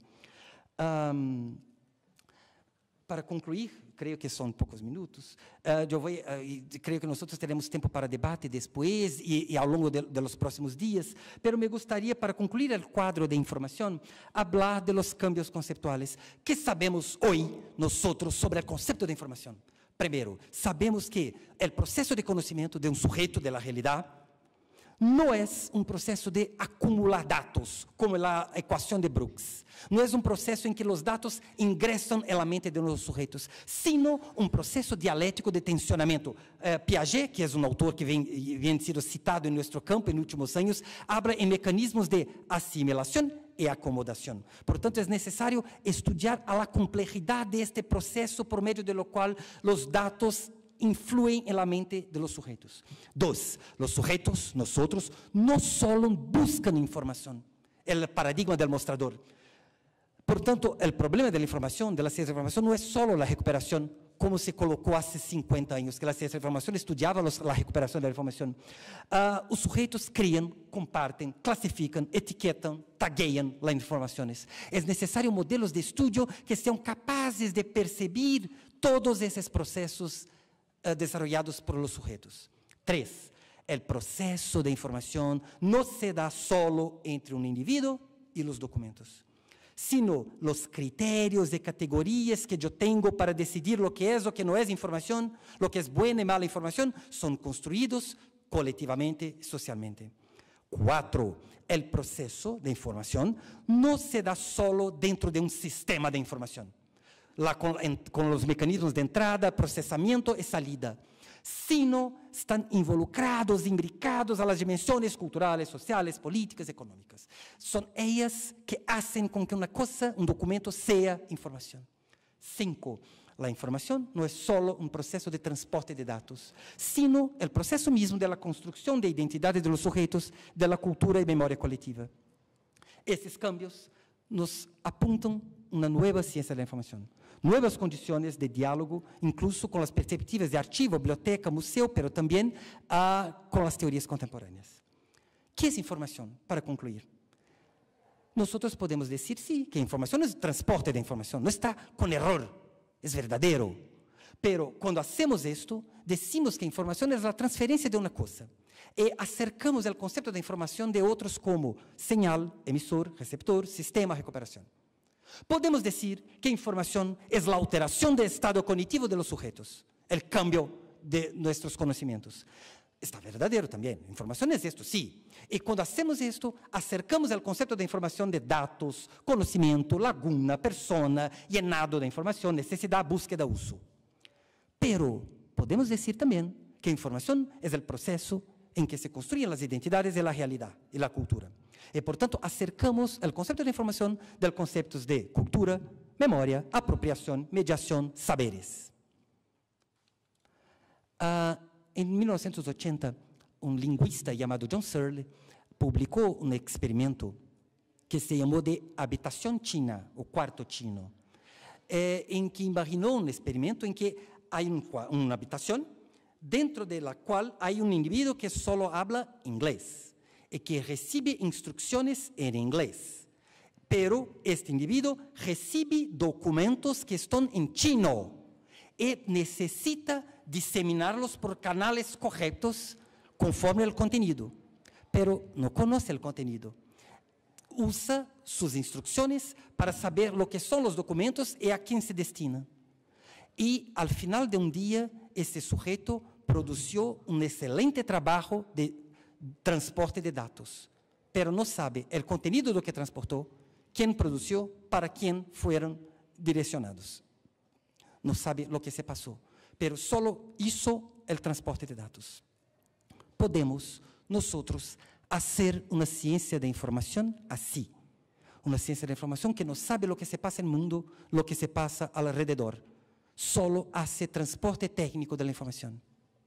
Para concluir, creo que son pocos minutos, creo que nosotros tenemos tiempo para debate después y a lo largo de los próximos días, pero me gustaría, para concluir el cuadro de información, hablar de los cambios conceptuales. ¿Qué sabemos hoy nosotros sobre el concepto de información? Primero, sabemos que el proceso de conocimiento de un sujeto de la realidad no es un proceso de acumular datos, como la ecuación de Brooks. No es un proceso en que los datos ingresan en la mente de los sujetos, sino un proceso dialéctico de tensionamiento. Piaget, que es un autor que viene sido citado en nuestro campo en últimos años, habla en mecanismos de asimilación y acomodación. Por tanto, es necesario estudiar a la complejidad de este proceso por medio de lo cual los datos influyen en la mente de los sujetos. Dos, los sujetos, nosotros, no solo buscan información, el paradigma del mostrador. Por tanto, el problema de la información, de la ciencia de la información, no es solo la recuperación, como se colocó hace 50 años, que la ciencia de la información estudiaba la recuperación de la información. Los sujetos crían, comparten, clasifican, etiquetan, taguean las informaciones. Es necesario modelos de estudio que sean capaces de percibir todos esos procesos desarrollados por los sujetos. Tres, el proceso de información no se da solo entre un individuo y los documentos, sino los criterios de categorías que yo tengo para decidir lo que es o que no es información, lo que es buena y mala información, son construidos colectivamente y socialmente. Cuatro, el proceso de información no se da solo dentro de un sistema de información, con los mecanismos de entrada, procesamiento y salida, sino están involucrados, imbricados a las dimensiones culturales, sociales, políticas, económicas. Son ellas que hacen con que una cosa, un documento, sea información. Cinco, la información no es solo un proceso de transporte de datos, sino el proceso mismo de la construcción de identidades de los sujetos, de la cultura y memoria colectiva. Estos cambios nos apuntan una nueva ciencia de la información, nuevas condiciones de diálogo, incluso con las perspectivas de archivo, biblioteca, museo, pero también con las teorías contemporáneas. ¿Qué es información? Para concluir, nosotros podemos decir, sí, que información es transporte de información, no está con error, es verdadero. Pero cuando hacemos esto, decimos que información es la transferencia de una cosa. Y acercamos el concepto de información de otros como señal, emisor, receptor, sistema, recuperación. Podemos decir que información es la alteración del estado cognitivo de los sujetos, el cambio de nuestros conocimientos. Está verdadero también, información es esto, sí. Y cuando hacemos esto, acercamos el concepto de información de datos, conocimiento, laguna, persona, llenado de información, necesidad, búsqueda, uso. Pero podemos decir también que información es el proceso en que se construyen las identidades de la realidad y la cultura. Y por tanto, acercamos el concepto de información de los conceptos de cultura, memoria, apropiación, mediación, saberes. En 1980, un lingüista llamado John Searle publicó un experimento que se llamó de habitación china, o cuarto chino, en que imaginó un experimento en que hay una habitación dentro de la cual hay un individuo que solo habla inglés y que recibe instrucciones en inglés. Pero este individuo recibe documentos que están en chino y necesita diseminarlos por canales correctos conforme al contenido. Pero no conoce el contenido. Usa sus instrucciones para saber lo que son los documentos y a quién se destinan. Y al final de un día, este sujeto produjo un excelente trabajo de transporte de datos, pero no sabe el contenido de lo que transportó, quién produjo, para quién fueron direccionados. No sabe lo que se pasó, pero solo hizo el transporte de datos. Podemos nosotros hacer una ciencia de información así, una ciencia de información que no sabe lo que se pasa en el mundo, lo que se pasa alrededor, solo hace transporte técnico de la información.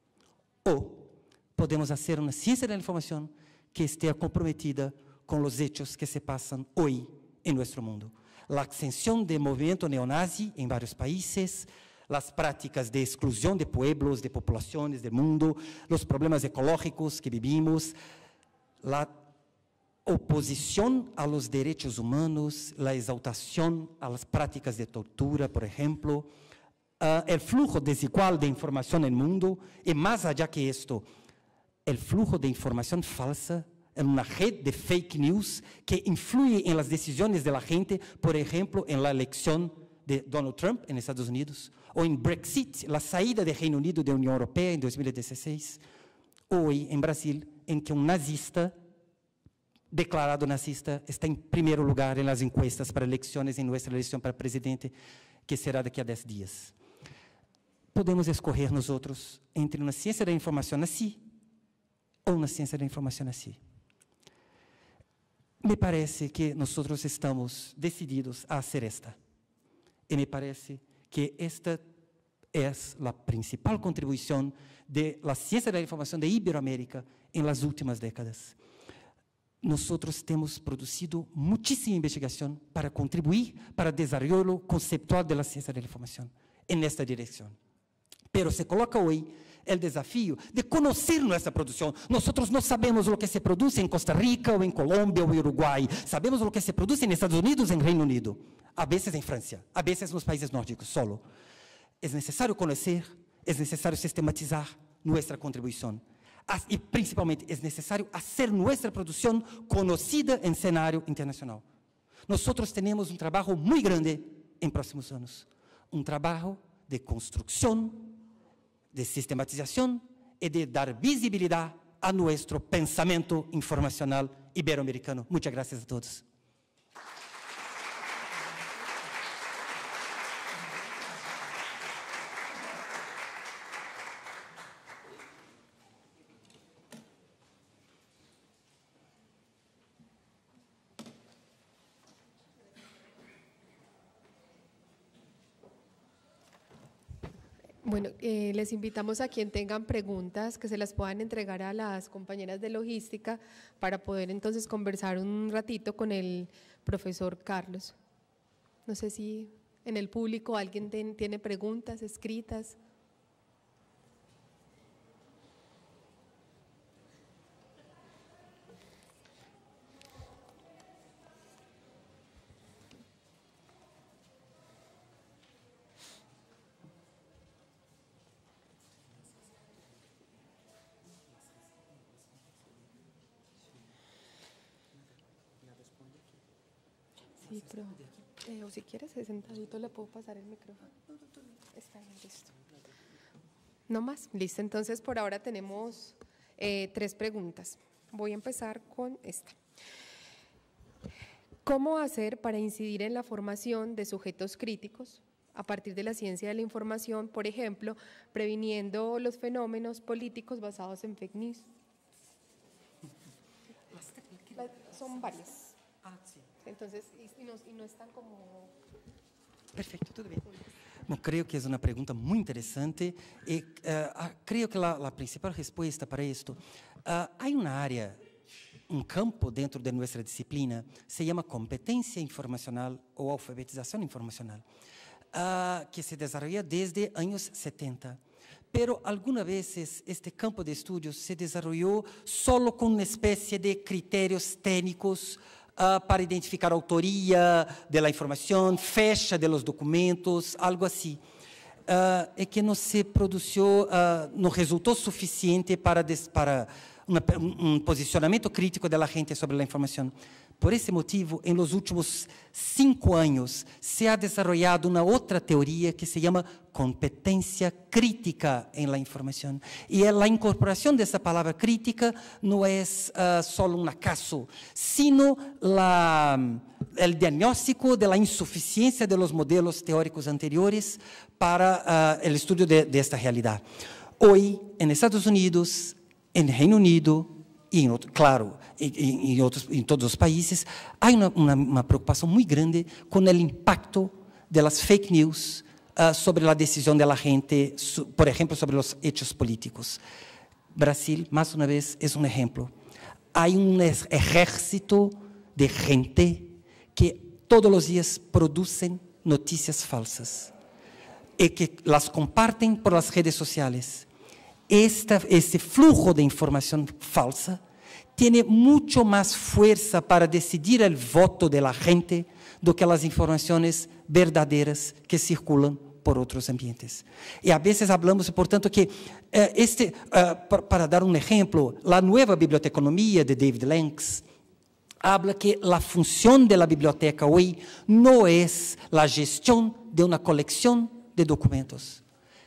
O podemos hacer una ciencia de la información que esté comprometida con los hechos que se pasan hoy en nuestro mundo. La extensión del movimiento neonazi en varios países, las prácticas de exclusión de pueblos, de poblaciones del mundo, los problemas ecológicos que vivimos, la oposición a los derechos humanos, la exaltación a las prácticas de tortura, por ejemplo, el flujo desigual de información en el mundo, y más allá que esto, el flujo de información falsa en una red de fake news que influye en las decisiones de la gente, por ejemplo, en la elección de Donald Trump en Estados Unidos, o en Brexit, la salida del Reino Unido de la Unión Europea en 2016, hoy en Brasil, en que un nazista, declarado nazista, está en primer lugar en las encuestas para elecciones, en nuestra elección para presidente, que será daqui a 10 días. Podemos escoger nosotros entre una ciencia de la información así o una ciencia de la información así. Me parece que nosotros estamos decididos a hacer esta. Y me parece que este es la principal contribución de la ciencia de la información de Iberoamérica en las últimas décadas. Nosotros hemos producido muchísima investigación para contribuir para el desarrollo conceptual de la ciencia de la información en esta dirección. Pero se coloca hoy el desafío de conocer nuestra producción. Nosotros no sabemos lo que se produce en Costa Rica o en Colombia o en Uruguay. Sabemos lo que se produce en Estados Unidos, en Reino Unido, a veces en Francia, a veces en los países nórdicos solo. Es necesario conocer, es necesario sistematizar nuestra contribución. Y principalmente es necesario hacer nuestra producción conocida en escenario internacional. Nosotros tenemos un trabajo muy grande en próximos años. Un trabajo de construcción, de sistematización y de dar visibilidad a nuestro pensamiento informacional iberoamericano. Muchas gracias a todos. Bueno, les invitamos a quien tengan preguntas que se las puedan entregar a las compañeras de logística para poder entonces conversar un ratito con el profesor Carlos. No sé si en el público alguien tiene preguntas escritas. Sí, pero o si quieres, sentadito le puedo pasar el micrófono. Está bien, listo. ¿No más? Listo, entonces por ahora tenemos 3 preguntas. Voy a empezar con esta. ¿Cómo hacer para incidir en la formación de sujetos críticos a partir de la ciencia de la información, por ejemplo, previniendo los fenómenos políticos basados en fake news? Son varias. Sí. Entonces, y no están como... Perfecto, todo bien. Bueno, creo que es una pregunta muy interesante y creo que la principal respuesta para esto, hay una área, un campo dentro de nuestra disciplina, se llama competencia informacional o alfabetización informacional, que se desarrolla desde años 70. Pero algunas veces este campo de estudios se desarrolló solo con una especie de criterios técnicos para identificar autoría de la información, fecha de los documentos, algo así. Y que no se produjo, no resultó suficiente para un posicionamiento crítico de la gente sobre la información. Por ese motivo, en los últimos 5 años, se ha desarrollado una otra teoría que se llama competencia crítica en la información. Y la incorporación de esa palabra crítica no es solo un acaso, sino el diagnóstico de la insuficiencia de los modelos teóricos anteriores para el estudio de esta realidad. Hoy, en Estados Unidos, en Reino Unido, y claro, en todos los países, hay una preocupación muy grande con el impacto de las fake news sobre la decisión de la gente, por ejemplo, sobre los hechos políticos. Brasil, más una vez, es un ejemplo. Hay un ejército de gente que todos los días producen noticias falsas y que las comparten por las redes sociales. Este flujo de información falsa tiene mucho más fuerza para decidir el voto de la gente do que las informaciones verdaderas que circulan por otros ambientes. Y a veces hablamos, por tanto, que para dar un ejemplo, la nueva biblioteconomía de David Lanks habla que la función de la biblioteca hoy no es la gestión de una colección de documentos.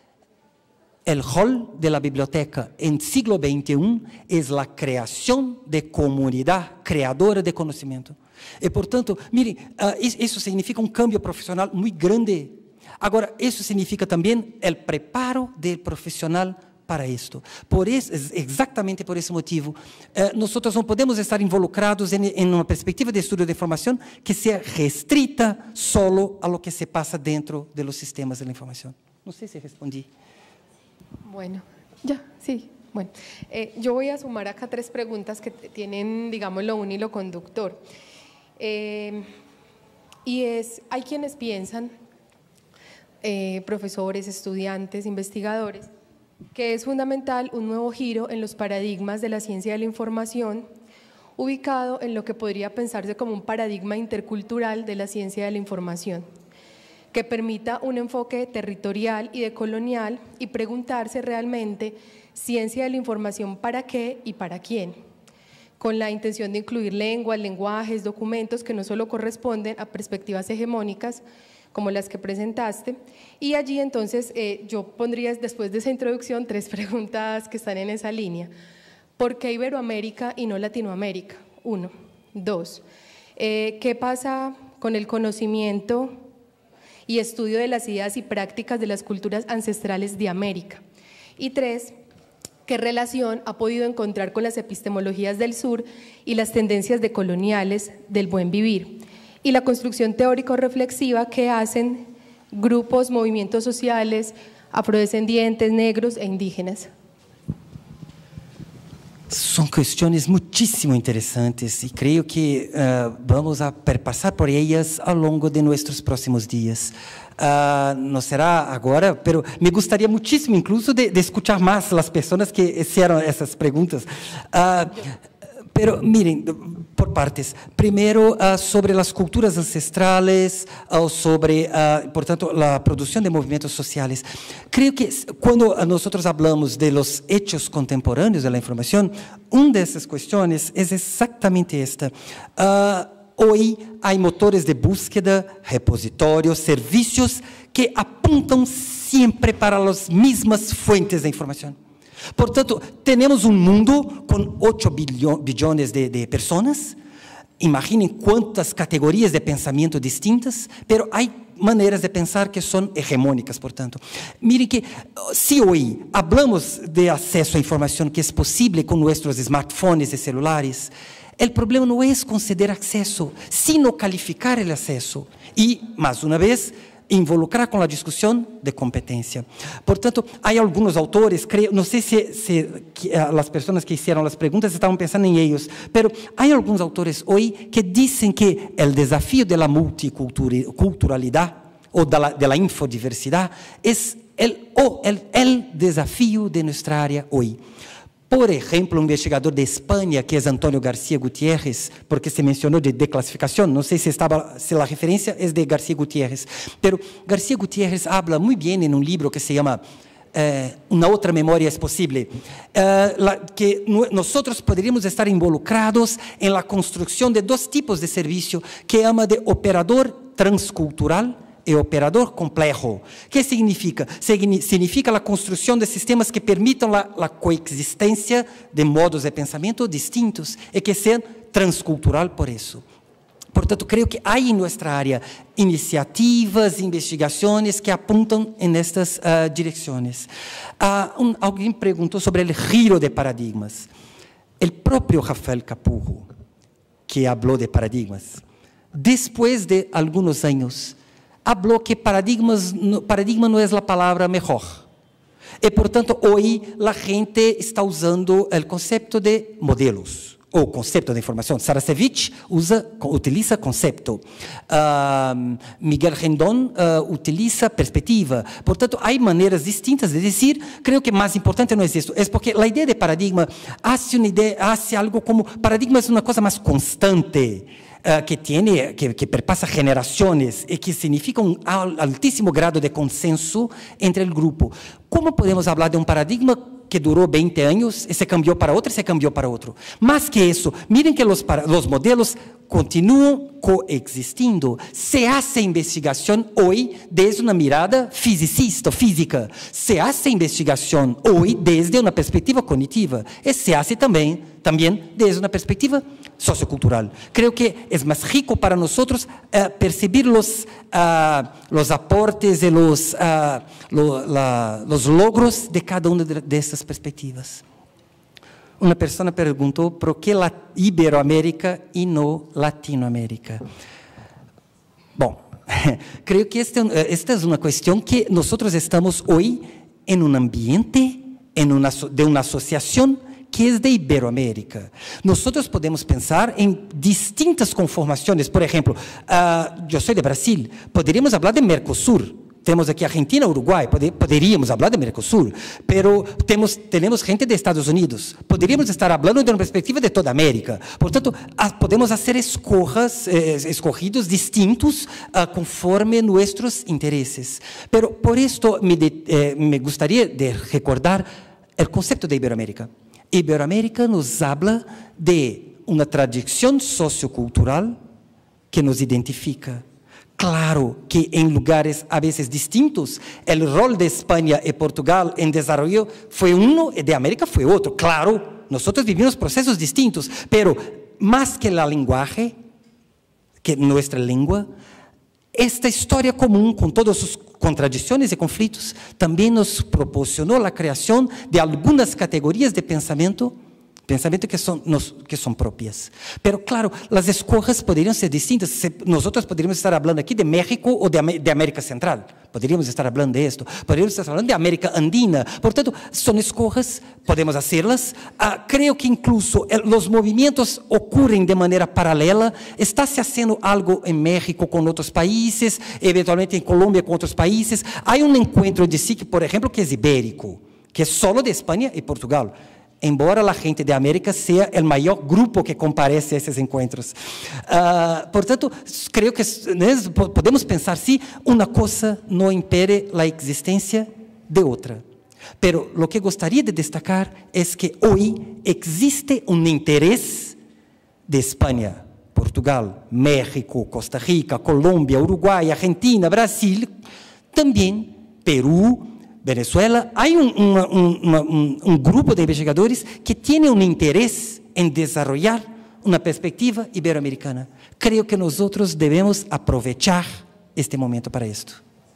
El rol de la biblioteca en siglo XXI es la creación de comunidad creadora de conocimiento. Y por tanto, miren, eso significa un cambio profesional muy grande. Ahora, eso significa también el preparo del profesional para esto. Exactamente por ese motivo, nosotros no podemos estar involucrados en una perspectiva de estudio de información que sea restrita solo a lo que se pasa dentro de los sistemas de la información. No sé si respondí. Bueno, ya, sí. Bueno, yo voy a sumar acá 3 preguntas que tienen, digámoslo, un hilo conductor. Y hay quienes piensan, profesores, estudiantes, investigadores, que es fundamental un nuevo giro en los paradigmas de la ciencia de la información, ubicado en lo que podría pensarse como un paradigma intercultural de la ciencia de la información, que permita un enfoque territorial y decolonial y preguntarse realmente ciencia de la información para qué y para quién, con la intención de incluir lenguas, lenguajes, documentos que no solo corresponden a perspectivas hegemónicas como las que presentaste. Y allí entonces yo pondría después de esa introducción 3 preguntas que están en esa línea. ¿Por qué Iberoamérica y no Latinoamérica? 1. 2. ¿Qué pasa con el conocimiento y estudio de las ideas y prácticas de las culturas ancestrales de América? Y 3. ¿Qué relación ha podido encontrar con las epistemologías del sur y las tendencias decoloniales del buen vivir? Y la construcción teórico-reflexiva que hacen grupos, movimientos sociales, afrodescendientes, negros e indígenas. São questões muitíssimo interessantes e creio que vamos a perpassar por elas ao longo de nossos próximos dias. Não será agora, mas me gostaria muitíssimo, incluso, de escutar mais as pessoas que fizeram essas perguntas. Pero miren, por partes. Primero, sobre las culturas ancestrales, sobre, portanto, la producción de movimientos sociales. Creo que cuando nosotros hablamos de los hechos contemporáneos de la información, una de esas cuestiones es exactamente esta. Hoy hay motores de búsqueda, repositorios, servicios que apuntan siempre para las mismas fuentes de información. Portanto, temos mundo com 8 bilhões de pessoas. Imaginem quantas categorias de pensamento distintas, mas há maneiras de pensar que são hegemônicas, portanto. Miren que, se hoje falamos de acesso à informação que é possível com nossos smartphones e celulares, o problema não é conceder acesso, sino calificar o acesso. E, mais uma vez, involucrar com a discussão de competência. Portanto, há alguns autores, não sei se as pessoas que fizeram as perguntas estavam pensando em eles, mas há alguns autores hoje que dizem que o desafio da multiculturalidade ou da infodiversidade é o desafio de nossa área hoje. Por exemplo, um investigador de Espanha, que é Antonio García Gutiérrez, porque se mencionou de declassificação, não sei se a referência é de García Gutiérrez, mas García Gutiérrez habla muito bem em livro que se chama Uma Outra Memória é Possível, que nós poderíamos estar involucrados em la construção de 2 tipos de serviço, que chama de operador transcultural e operador complexo. ¿Qué significa? Significa a construção de sistemas que permitam a coexistência de modos de pensamento distintos e que sejam transcultural por isso. Portanto, creio que há em nossa área iniciativas, investigações que apontam nestas direções. Alguém perguntou sobre o giro de paradigmas. O próprio Rafael Capurro, que falou de paradigmas, depois de alguns anos, falou que paradigma não é a palavra melhor. E, portanto, hoje a gente está usando o conceito de modelos, ou conceito de informação. Saracevich utiliza conceito. Miguel Rendon utiliza perspectiva. Portanto, há maneiras distintas de dizer. Creio que mais importante não é isso. É porque a ideia de paradigma hace algo como paradigma é uma coisa mais constante. Que perpassa gerações e que significa altíssimo grado de consenso entre o grupo. Como podemos falar de paradigma que durou 20 anos e se cambiou para outro e se cambiou para outro? Mais que isso, miren que os modelos continuam coexistindo. Se hace investigação hoje desde uma mirada fisicista, física. Se hace investigação hoje desde uma perspectiva cognitiva. E se hace também desde uma perspectiva sociocultural. Creio que é mais rico para nós perceber os aportes e os logros de cada uma dessas perspectivas. Uma pessoa perguntou por que Iberoamérica e não Latinoamérica. Bom, Creo que esta es una cuestión que nosotros estamos hoy en un ambiente, de una asociación que es de Iberoamérica. Nosotros podemos pensar en distintas conformaciones. Por ejemplo, yo soy de Brasil, podríamos hablar de Mercosur. Tenemos aquí Argentina, Uruguay, poderíamos hablar de Mercosur, pero tenemos gente de Estados Unidos. Poderíamos estar hablando de una perspectiva de toda América. Portanto, podemos hacer escogidos distintos conforme nuestros intereses. Pero por esto me gustaría de recordar el concepto de Iberoamérica. Iberoamérica nos habla de una tradición sociocultural que nos identifica. Claro que en lugares a veces distintos, el rol de España y Portugal en desarrollo fue uno y de América fue otro. Claro, nosotros vivimos procesos distintos, pero más que el lenguaje, que nuestra lengua, esta historia común con todas sus contradicciones y conflictos también nos proporcionó la creación de algunas categorías de pensamiento que son propias. Pero claro, las escojas podrían ser distintas. Nosotros podríamos estar hablando aquí de México o de América Central. Podríamos estar hablando de esto. Podríamos estar hablando de América Andina. Por tanto, son escojas, podemos hacerlas. Creo que incluso los movimientos ocurren de manera paralela. Está se haciendo algo en México con otros países, eventualmente en Colombia con otros países. Hay un encuentro de SIC, por ejemplo, que es ibérico, que es solo de España y Portugal. Embora a gente de América sea el mayor grupo que comparece a esses encontros. Portanto, creio que podemos pensar si uma coisa não impede a existência de outra. Pero lo que gostaria de destacar é que hoje existe um interesse de Espanha, Portugal, México, Costa Rica, Colômbia, Uruguai, Argentina, Brasil, também Peru, Venezuela. Hay un grupo de investigadores que tiene un interés en desarrollar una perspectiva iberoamericana. Creo que nosotros debemos aprovechar este momento para esto.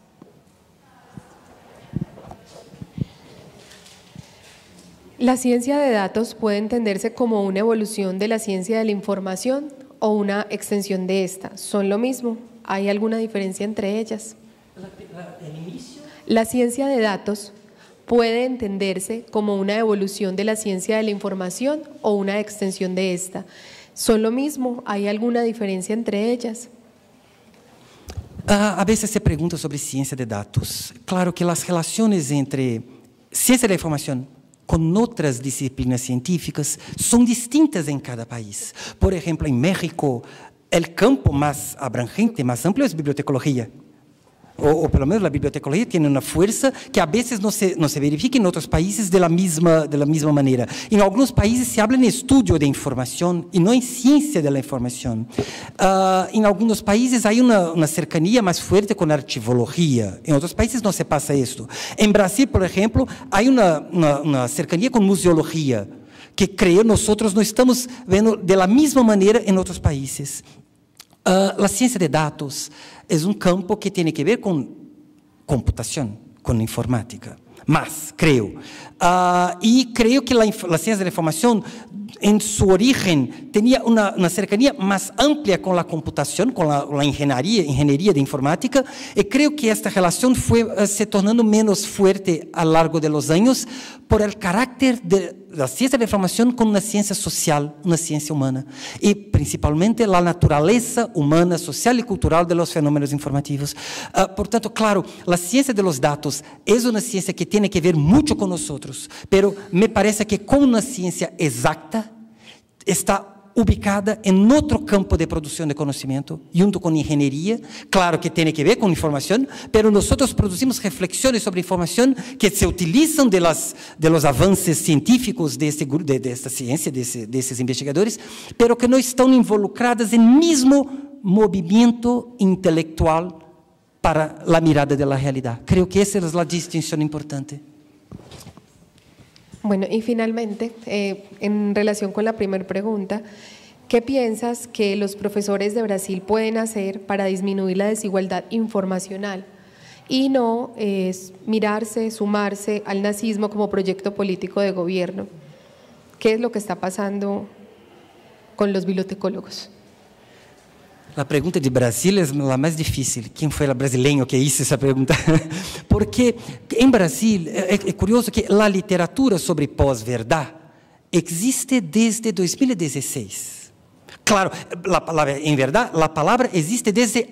¿La ciencia de datos puede entenderse como una evolución de la ciencia de la información o una extensión de esta? ¿Son lo mismo? ¿Hay alguna diferencia entre ellas? El inicio. La ciencia de datos puede entenderse como una evolución de la ciencia de la información o una extensión de esta. ¿Son lo mismo? ¿Hay alguna diferencia entre ellas? A veces se pregunta sobre ciencia de datos. Claro que las relaciones entre ciencia de la información con otras disciplinas científicas son distintas en cada país. Por ejemplo, en México, el campo más abrangente, más amplio es bibliotecología. O pelo menos a bibliotecologia tem uma força que a vezes não se verifica em outros países de la mesma maneira. Em alguns países se habla em estudo de informação e não em ciência da informação. Em alguns países há uma cercanía mais forte com a arquivologia. Em outros países não se passa isto. Em Brasil, por exemplo, há uma cercanía com museologia, que creio nós não estamos vendo de la mesma maneira em outros países. A ciência de dados é um campo que tem que ver com computação, com informática. Mas, creio. E creio que a ciência da informação, em sua origem, tinha uma cercanía mais ampla com a computação, com a engenharia de informática, e creio que esta relação foi se tornando menos forte ao longo dos anos por el carácter da ciência da informação como uma ciência social, uma ciência humana, e principalmente a natureza humana, social e cultural de los fenômenos informativos. Portanto, claro, a ciência de los dados é uma ciência que tem que ver muito com nós, pero me parece que como uma ciência exata, está ubicada em outro campo de produção de conhecimento, junto com engenharia, claro que tem que ver com informação, pero nós produzimos reflexões sobre informação que se utilizam de los avanços científicos desta ciência, desses investigadores, pero que não estão involucradas em mesmo movimento intelectual para a mirada da realidade. Creo que essa é a distinção importante. Bueno, y finalmente, en relación con la primera pregunta, ¿qué piensas que los profesores de Brasil pueden hacer para disminuir la desigualdad informacional y no sumarse al nazismo como proyecto político de gobierno? ¿Qué es lo que está pasando con los bibliotecólogos? La pregunta de Brasil es la más difícil. ¿Quién fue el brasileño que hizo esa pregunta? Porque en Brasil es curioso que la literatura sobre pós-verdad existe desde 2016. Claro, la palabra, en verdad, la palabra existe desde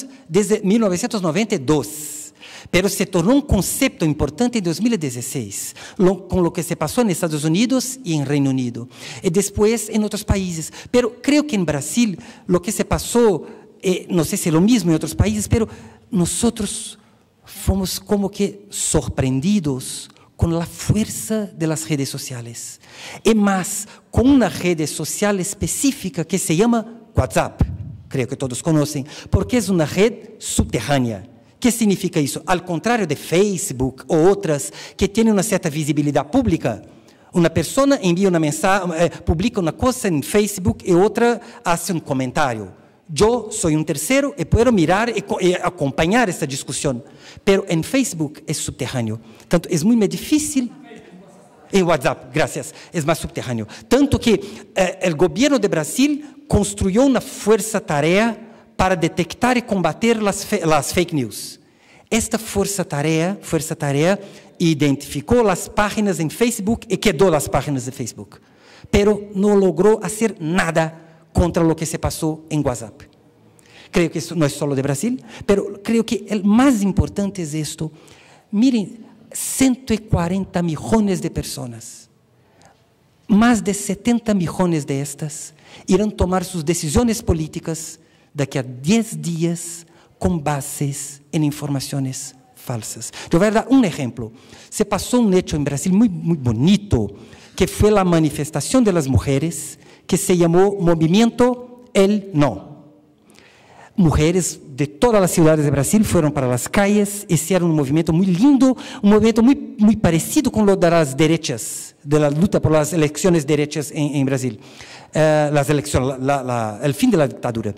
1992. Pero se tornou um conceito importante em 2016, com o que se passou nos Estados Unidos e em Reino Unido, e depois em outros países. Pero creio que em Brasil, o que se passou, não sei se é o mesmo em outros países, pero nós fomos como que sorprendidos com a força das redes sociais. E mais, com uma rede social específica que se chama WhatsApp, creio que todos conhecem, porque é uma rede subterrânea. ¿Qué significa eso? Al contrario de Facebook o otras que tienen una cierta visibilidad pública, una persona envía una mensaje, publica una cosa en Facebook y otra hace un comentario. Yo soy un tercero y puedo mirar y acompañar esta discusión, pero en Facebook es subterráneo. Tanto es muy difícil. En WhatsApp, gracias, es más subterráneo. Tanto que el gobierno de Brasil construyó una fuerza-tarea para detectar y combater las fake news. Esta fuerza-tarea identificó las páginas en Facebook y quedó las páginas de Facebook, pero no logró hacer nada contra lo que se pasó en WhatsApp. Creo que eso no es solo de Brasil, pero creo que el más importante es esto. Miren, 140 millones de personas, más de 70 millones de estas, irán a tomar sus decisiones políticas daqui a 10 dias com bases em informações falsas. Eu vou dar um exemplo. Se passou um hecho em Brasil muito bonito, que foi a manifestação das mulheres, que se chamou Movimento El No. Mulheres de todas as cidades de Brasil foram para as calles, hicieron um movimento muito lindo, um movimento muito parecido com o das derechas, da luta por as eleições derechas em Brasil. As eleições, o fim da ditadura.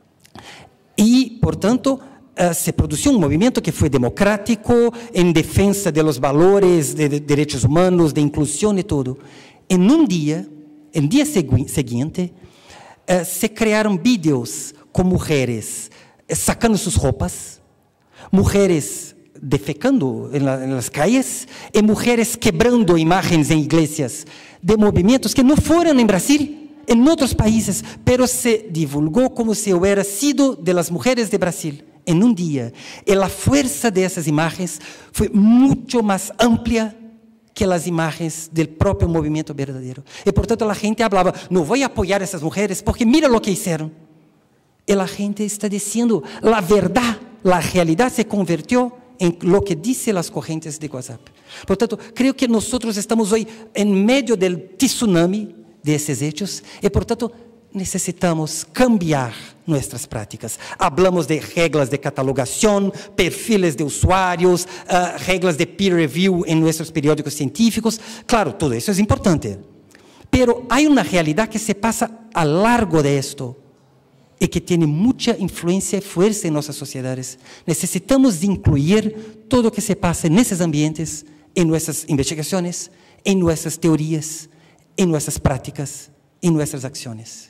E, portanto, se produziu um movimento que foi democrático, em defesa dos valores de direitos humanos, de inclusão e tudo. Em dia seguinte, se criaram vídeos com mulheres sacando suas roupas, mulheres defecando nas calles e mulheres quebrando imagens em igrejas de movimentos que não foram em Brasil, em outros países, pero se divulgou como se hubiera sido de las mujeres de Brasil em um dia. E a força dessas imagens foi muito mais ampla que as imagens do próprio movimento verdadeiro. E, portanto, a gente falava, não vou apoiar essas mulheres porque mira o que fizeram. E a gente está dizendo, a verdade, a realidade se convertiu em lo que dizem as correntes de WhatsApp. Portanto, creio que nós estamos hoje em meio do tsunami de esses hechos e, portanto, necessitamos cambiar nossas práticas. Hablamos de regras de catalogação, perfiles de usuários, regras de peer review em nossos periódicos científicos. Claro, tudo isso é importante. Pero há uma realidade que se passa a largo de esto e que tem muita influência e força em nossas sociedades. Necessitamos incluir tudo o que se passa nesses ambientes, em nossas investigações, em nossas teorias, en nuestras prácticas, en nuestras acciones.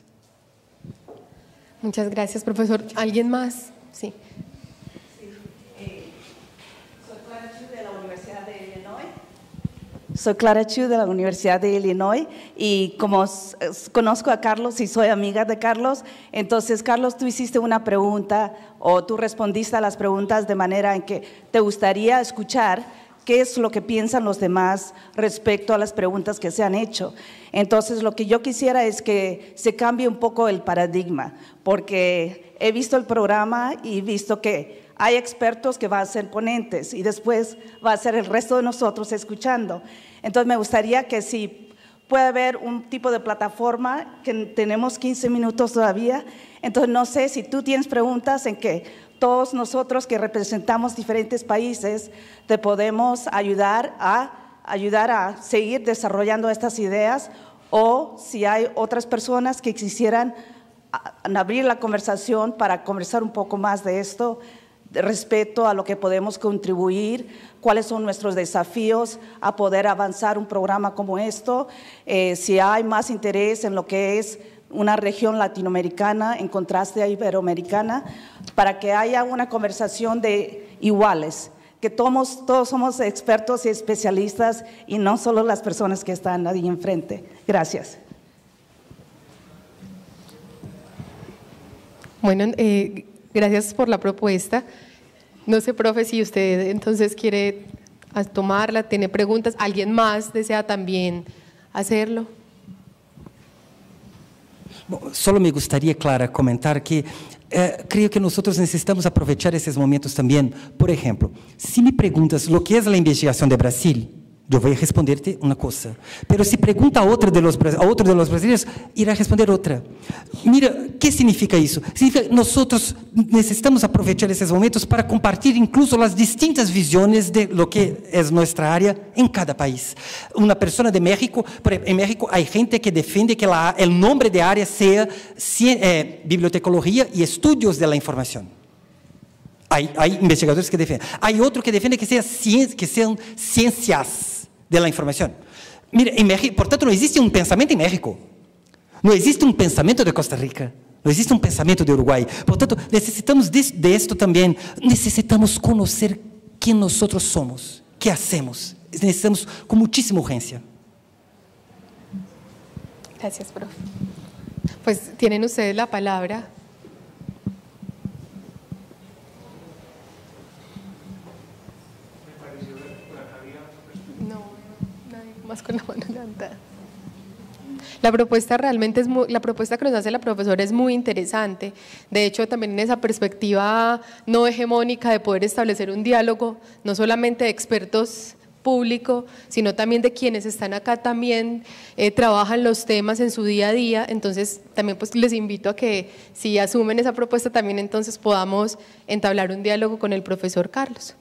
Muchas gracias, profesor. ¿Alguien más? Sí. Soy Clara Chu de la Universidad de Illinois. Soy Clara Chu de la Universidad de Illinois y como conozco a Carlos y soy amiga de Carlos, entonces Carlos, tú hiciste una pregunta o tú respondiste a las preguntas de manera en que te gustaría escuchar qué es lo que piensan los demás respecto a las preguntas que se han hecho. Entonces, lo que yo quisiera es que se cambie un poco el paradigma, porque he visto el programa y visto que hay expertos que van a ser ponentes y después va a ser el resto de nosotros escuchando. Entonces, me gustaría que si puede haber un tipo de plataforma, que tenemos 15 minutos todavía, entonces no sé si tú tienes preguntas en que todos nosotros que representamos diferentes países te podemos ayudar a seguir desarrollando estas ideas, o si hay otras personas que quisieran abrir la conversación para conversar un poco más de esto, respecto a lo que podemos contribuir, cuáles son nuestros desafíos a poder avanzar un programa como esto, si hay más interés en lo que es una región latinoamericana en contraste a iberoamericana, para que haya una conversación de iguales, que todos somos expertos y especialistas y no solo las personas que están ahí enfrente. Gracias. Bueno, gracias por la propuesta. No sé, profe, si usted entonces quiere tomarla, tiene preguntas. ¿Alguien más desea también hacerlo? Solo me gustaría, Clara, comentar que creo que nosotros necesitamos aprovechar esses momentos também. Por exemplo, se me perguntas o que é a investigação de Brasil, eu vou responder-te uma coisa. Mas se pergunta a outro de los brasileiros, irá responder outra. Mira, o que significa isso? Significa que nós necessitamos aproveitar esses momentos para compartilhar incluso as distintas visões de lo que é nossa área em cada país. Uma pessoa de México, em México, há gente que defende que o nome de área seja bibliotecologia e estudos da informação. Há investigadores que defendem. Há outro que defende que sejam ciências da informação. Mira, em México, portanto, não existe um pensamento em México. Não existe um pensamento de Costa Rica. Não existe um pensamento de Uruguai. Portanto, necessitamos disto também. Necessitamos conhecer quem nós somos, o que hacemos. Necessitamos com muitíssima urgência. Gracias, profe. Pues tienen ustedes la palabra. Con la mano levantada. La propuesta realmente la propuesta que nos hace la profesora es muy interesante. De hecho, también en esa perspectiva no hegemónica de poder establecer un diálogo, no solamente de expertos público, sino también de quienes están acá también trabajan los temas en su día a día. Entonces, también pues les invito a que si asumen esa propuesta, también entonces podamos entablar un diálogo con el profesor Carlos.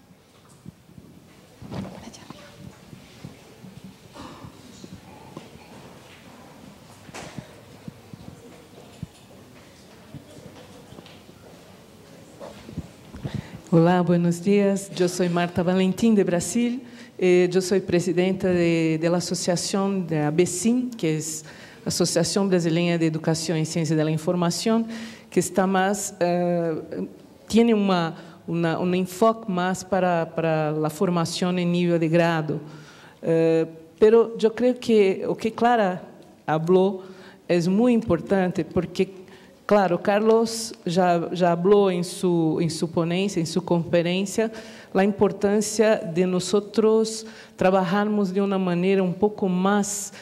Olá, buenos dias. Eu sou Marta Valentim, de Brasil. Eu sou presidenta da associação da ABCIM, que é a Associação Brasileira de Educação em Ciência da Informação, que está mais tem um enfoque mais para a formação em nível de grado. Pero eu creio que o que Clara falou é muito importante, porque claro, Carlos já falou em sua ponencia, em sua conferência, a importância de nós trabalharmos de uma maneira um pouco mais,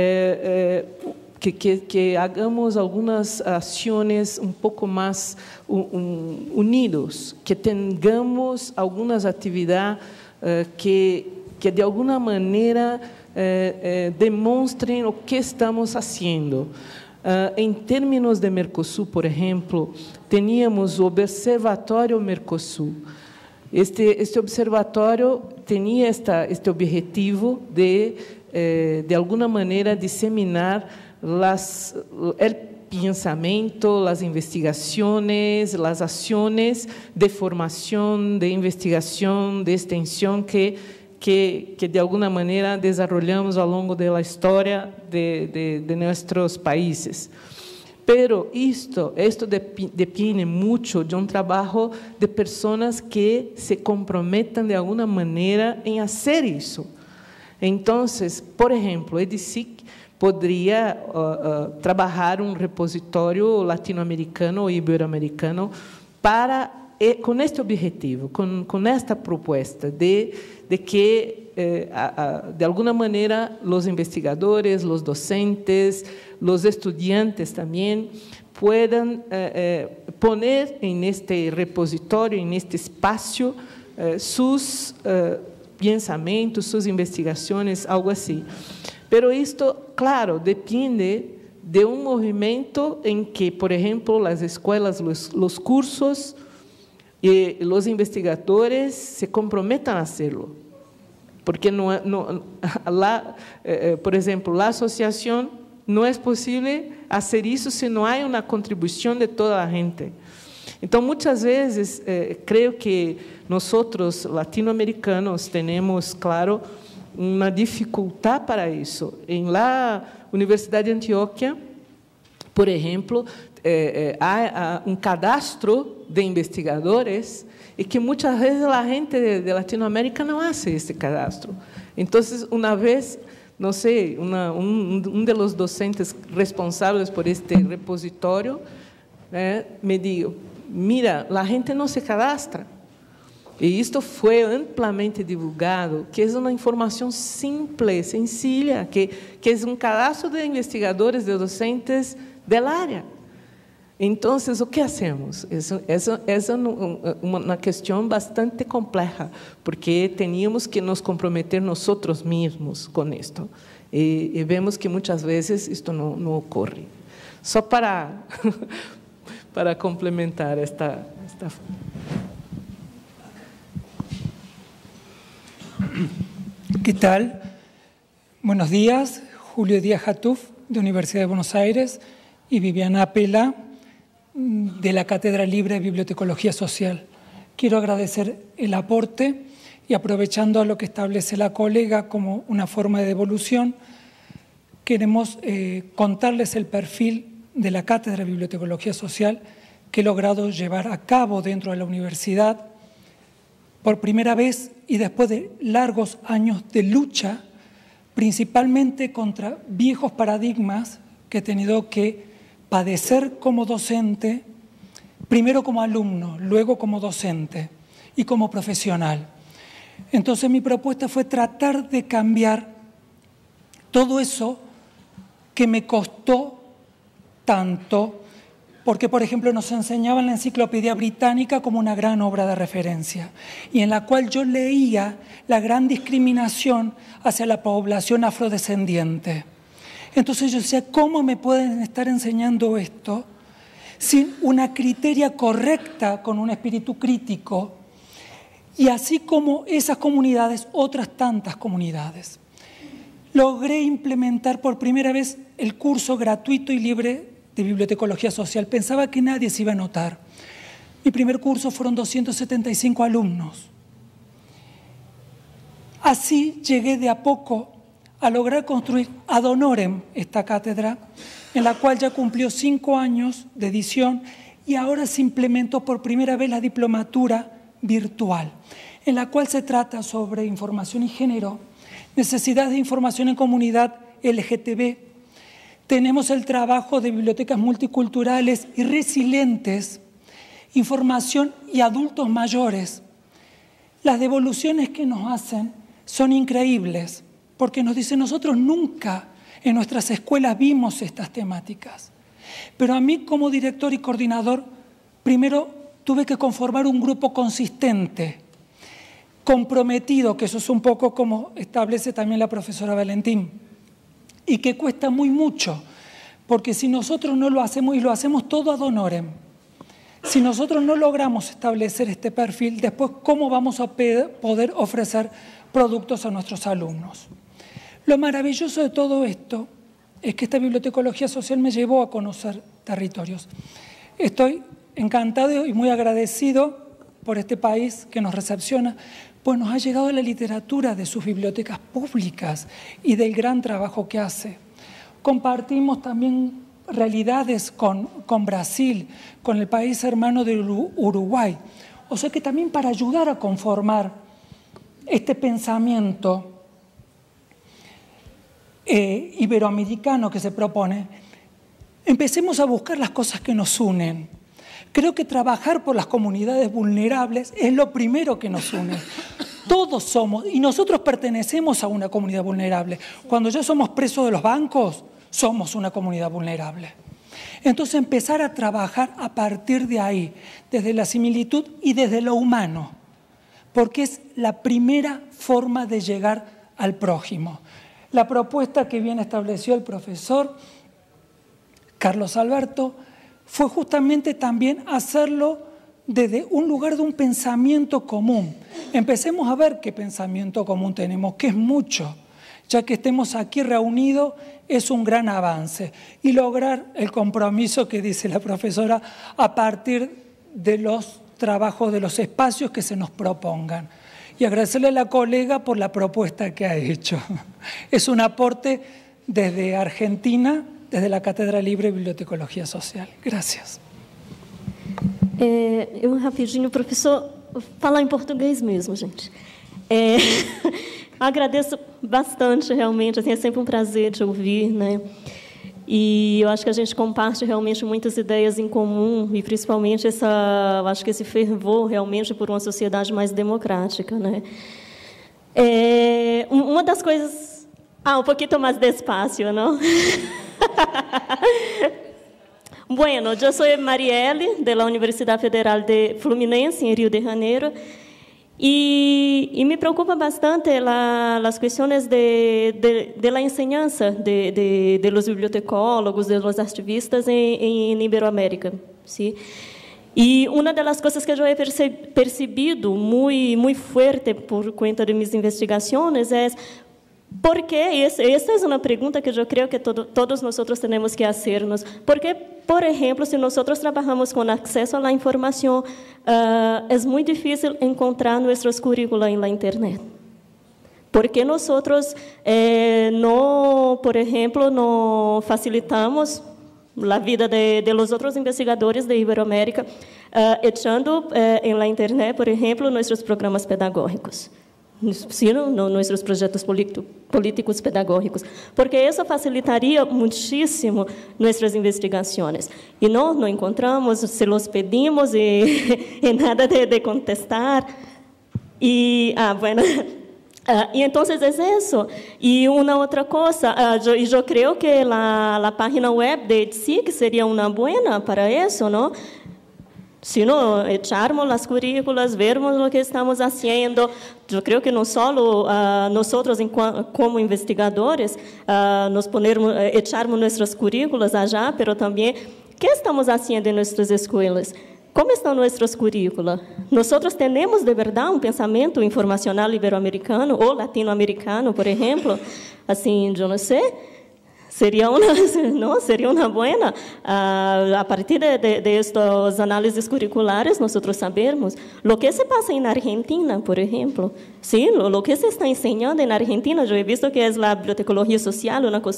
que hagamos algumas ações um pouco mais unidos, que tenhamos algumas atividades que de alguma maneira demonstrem o que estamos fazendo. Em termos de Mercosul, por exemplo, tínhamos o Observatório Mercosul. Este observatório tinha este objetivo de alguma maneira, disseminar o pensamento, as investigações, as ações de formação, de investigação, de extensão que de alguma maneira desenvolvemos ao longo da história de nossos países. Pero isto depende muito de um trabalho de pessoas que se comprometam de alguma maneira em fazer isso. Então, por exemplo, EDICIC poderia trabalhar um repositório latino-americano ou ibero-americano com este objetivo, com esta proposta de que, de alguma maneira, os investigadores, os docentes, os estudantes também puedan poner en este repositorio, en este espacio, sus pensamientos, sus investigaciones, algo así. Pero esto, claro, depende de un movimiento en que, por ejemplo, las escuelas, los cursos y los investigadores se comprometan a hacerlo. Porque por exemplo, a associação não é possível fazer isso se não há uma contribuição de toda a gente. Então, muitas vezes, creio que nós, latino-americanos, temos, claro, uma dificuldade para isso. Em la Universidade de Antioquia, Por exemplo, há um cadastro de investigadores e que muitas vezes a gente de Latinoamérica não faz esse cadastro. Então, uma vez, não sei, um dos docentes responsáveis por este repositório me disse: mira, a gente não se cadastra. E isto foi amplamente divulgado, que é uma informação simples, sencilla, que é um cadastro de investigadores, de docentes da área. Então, o que hacemos? É uma questão bastante complexa, porque teníamos que nos comprometer nós mesmos com isto. E vemos que muitas vezes isto não ocorre. Só para complementar esta. ¿Qué tal? Buenos días, Julio Díaz Hatuf, de Universidad de Buenos Aires, y Viviana Apela, de la Cátedra Libre de Bibliotecología Social. Quiero agradecer el aporte y, aprovechando a lo que establece la colega como una forma de devolución, queremos contarles el perfil de la Cátedra de Bibliotecología Social que he logrado llevar a cabo dentro de la universidad por primera vez y después de largos años de lucha, principalmente contra viejos paradigmas que he tenido que padecer como docente, primero como alumno, luego como docente y como profesional. Entonces mi propuesta fue tratar de cambiar todo eso que me costó tanto, porque, por ejemplo, nos enseñaban la Enciclopedia Británica como una gran obra de referencia y en la cual yo leía la gran discriminación hacia la población afrodescendiente. Entonces yo decía, ¿cómo me pueden estar enseñando esto sin una criteria correcta, con un espíritu crítico? Y así como esas comunidades, otras tantas comunidades. Logré implementar por primera vez el curso gratuito y libre de Bibliotecología Social. Pensaba que nadie se iba a notar. Mi primer curso fueron 275 alumnos. Así llegué de a poco a lograr construir ad honorem esta cátedra, en la cual ya cumplió 5 años de edición y ahora se implementó por primera vez la diplomatura virtual, en la cual se trata sobre información y género, necesidades de información en comunidad LGTB. Tenemos el trabajo de bibliotecas multiculturales y resilientes, información y adultos mayores. Las devoluciones que nos hacen son increíbles, porque nos dicen, nosotros nunca en nuestras escuelas vimos estas temáticas. Pero a mí como director y coordinador, primero tuve que conformar un grupo consistente, comprometido, que eso es un poco como establece también la profesora Valentín, y que cuesta muy mucho, porque si nosotros no lo hacemos, y lo hacemos todo ad honorem, si nosotros no logramos establecer este perfil, después ¿cómo vamos a poder ofrecer productos a nuestros alumnos? Lo maravilloso de todo esto es que esta bibliotecología social me llevó a conocer territorios. Estoy encantado y muy agradecido por este país que nos recepciona, pues nos ha llegado la literatura de sus bibliotecas públicas y del gran trabajo que hace. Compartimos también realidades con Brasil, con el país hermano de Uruguay. O sea que también para ayudar a conformar este pensamiento iberoamericano que se propone, empecemos a buscar las cosas que nos unen. Creo que trabajar por las comunidades vulnerables es lo primero que nos une. Todos somos, y nosotros pertenecemos a una comunidad vulnerable. Cuando ya somos presos de los bancos, somos una comunidad vulnerable. Entonces empezar a trabajar a partir de ahí, desde la similitud y desde lo humano, porque es la primera forma de llegar al prójimo. La propuesta que bien estableció el profesor Carlos Alberto fue justamente también hacerlo desde un lugar de un pensamiento común. Empecemos a ver qué pensamiento común tenemos, que es mucho. Ya que estemos aquí reunidos es un gran avance. Y lograr el compromiso que dice la profesora a partir de los trabajos, de los espacios que se nos propongan. Y agradecerle a la colega por la propuesta que ha hecho. Es un aporte desde Argentina desde la Cátedra Libre de Bibliotecología Social. Gracias. Eu rapidinho, professor, vou falar em português mesmo, gente. Agradeço bastante, realmente, assim, é sempre um prazer te ouvir, né? E eu acho que a gente comparte realmente muitas ideias em comum e principalmente eu acho que esse fervor realmente por uma sociedade mais democrática, né? Uma das coisas, um pouquinho mais despacio, não? Bueno, yo soy Marielle, de la Universidad Federal de Fluminense, en Río de Janeiro, y me preocupa bastante las cuestiones de la enseñanza de los bibliotecólogos, de los activistas en Iberoamérica, ¿sí? Y una de las cosas que yo he percibido muy fuerte por cuenta de mis investigaciones es porque esta es una pregunta que yo creo que todos nosotros tenemos que hacernos. Porque, por ejemplo, si nosotros trabajamos con acceso a la información, es muy difícil encontrar nuestros currículos en la Internet. Porque nosotros, por ejemplo, no facilitamos la vida de los otros investigadores de Iberoamérica, echando en la Internet, por ejemplo, nuestros programas pedagógicos. Nuestros projetos políticos pedagógicos, porque isso facilitaria muitíssimo nossas investigações. E não encontramos, se los pedimos e nada de contestar. E, bueno, e então é isso. E uma outra coisa, eu creio que a página web de ETSIC seria uma boa para isso, não? Si no echarmos las currículas, vermos lo que estamos haciendo, yo creo que no solo nosotros como investigadores echarmos nuestras currículas allá, pero también qué estamos haciendo en nuestras escuelas, cómo están nuestros currículos. Nosotros tenemos de verdad un pensamiento informacional iberoamericano o latinoamericano, por ejemplo, así, yo no sé. Seria uma boa, a partir de estos análises curriculares, nós sabemos o que se passa na Argentina, por exemplo. Sí, lo que se está enseñando na Argentina, eu he visto que é a bibliotecologia social,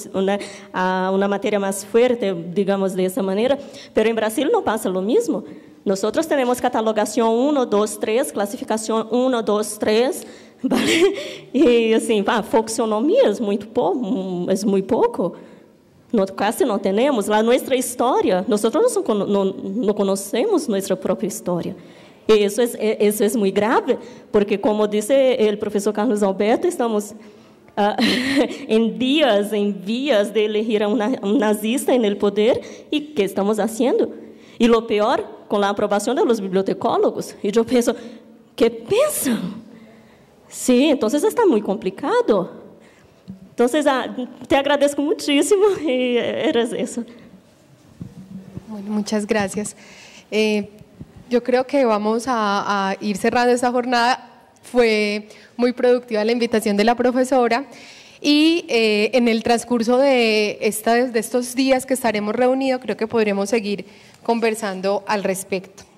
uma matéria mais fuerte, digamos de essa maneira, pero em Brasil não passa lo mismo. Nós temos catalogação 1, 2, 3, classificação 1, 2, 3, ¿vale? E assim, folksonomia é muito pouco. Casi não temos. A nossa história, nós não conhecemos nossa própria história. E isso é muito grave, porque, como disse o professor Carlos Alberto, estamos em vias de eleger um nazista no poder, e o que estamos fazendo? E o pior, com a aprovação dos bibliotecólogos. E eu penso, que pensam? Sim, então está muito complicado. Então, te agradeço muchísimo y eres eso. Bueno, muchas gracias. Yo creo que vamos a ir cerrando esta jornada. Fue muy productiva la invitación de la profesora y en el transcurso de estos días que estaremos reunidos, creo que podremos seguir conversando al respecto.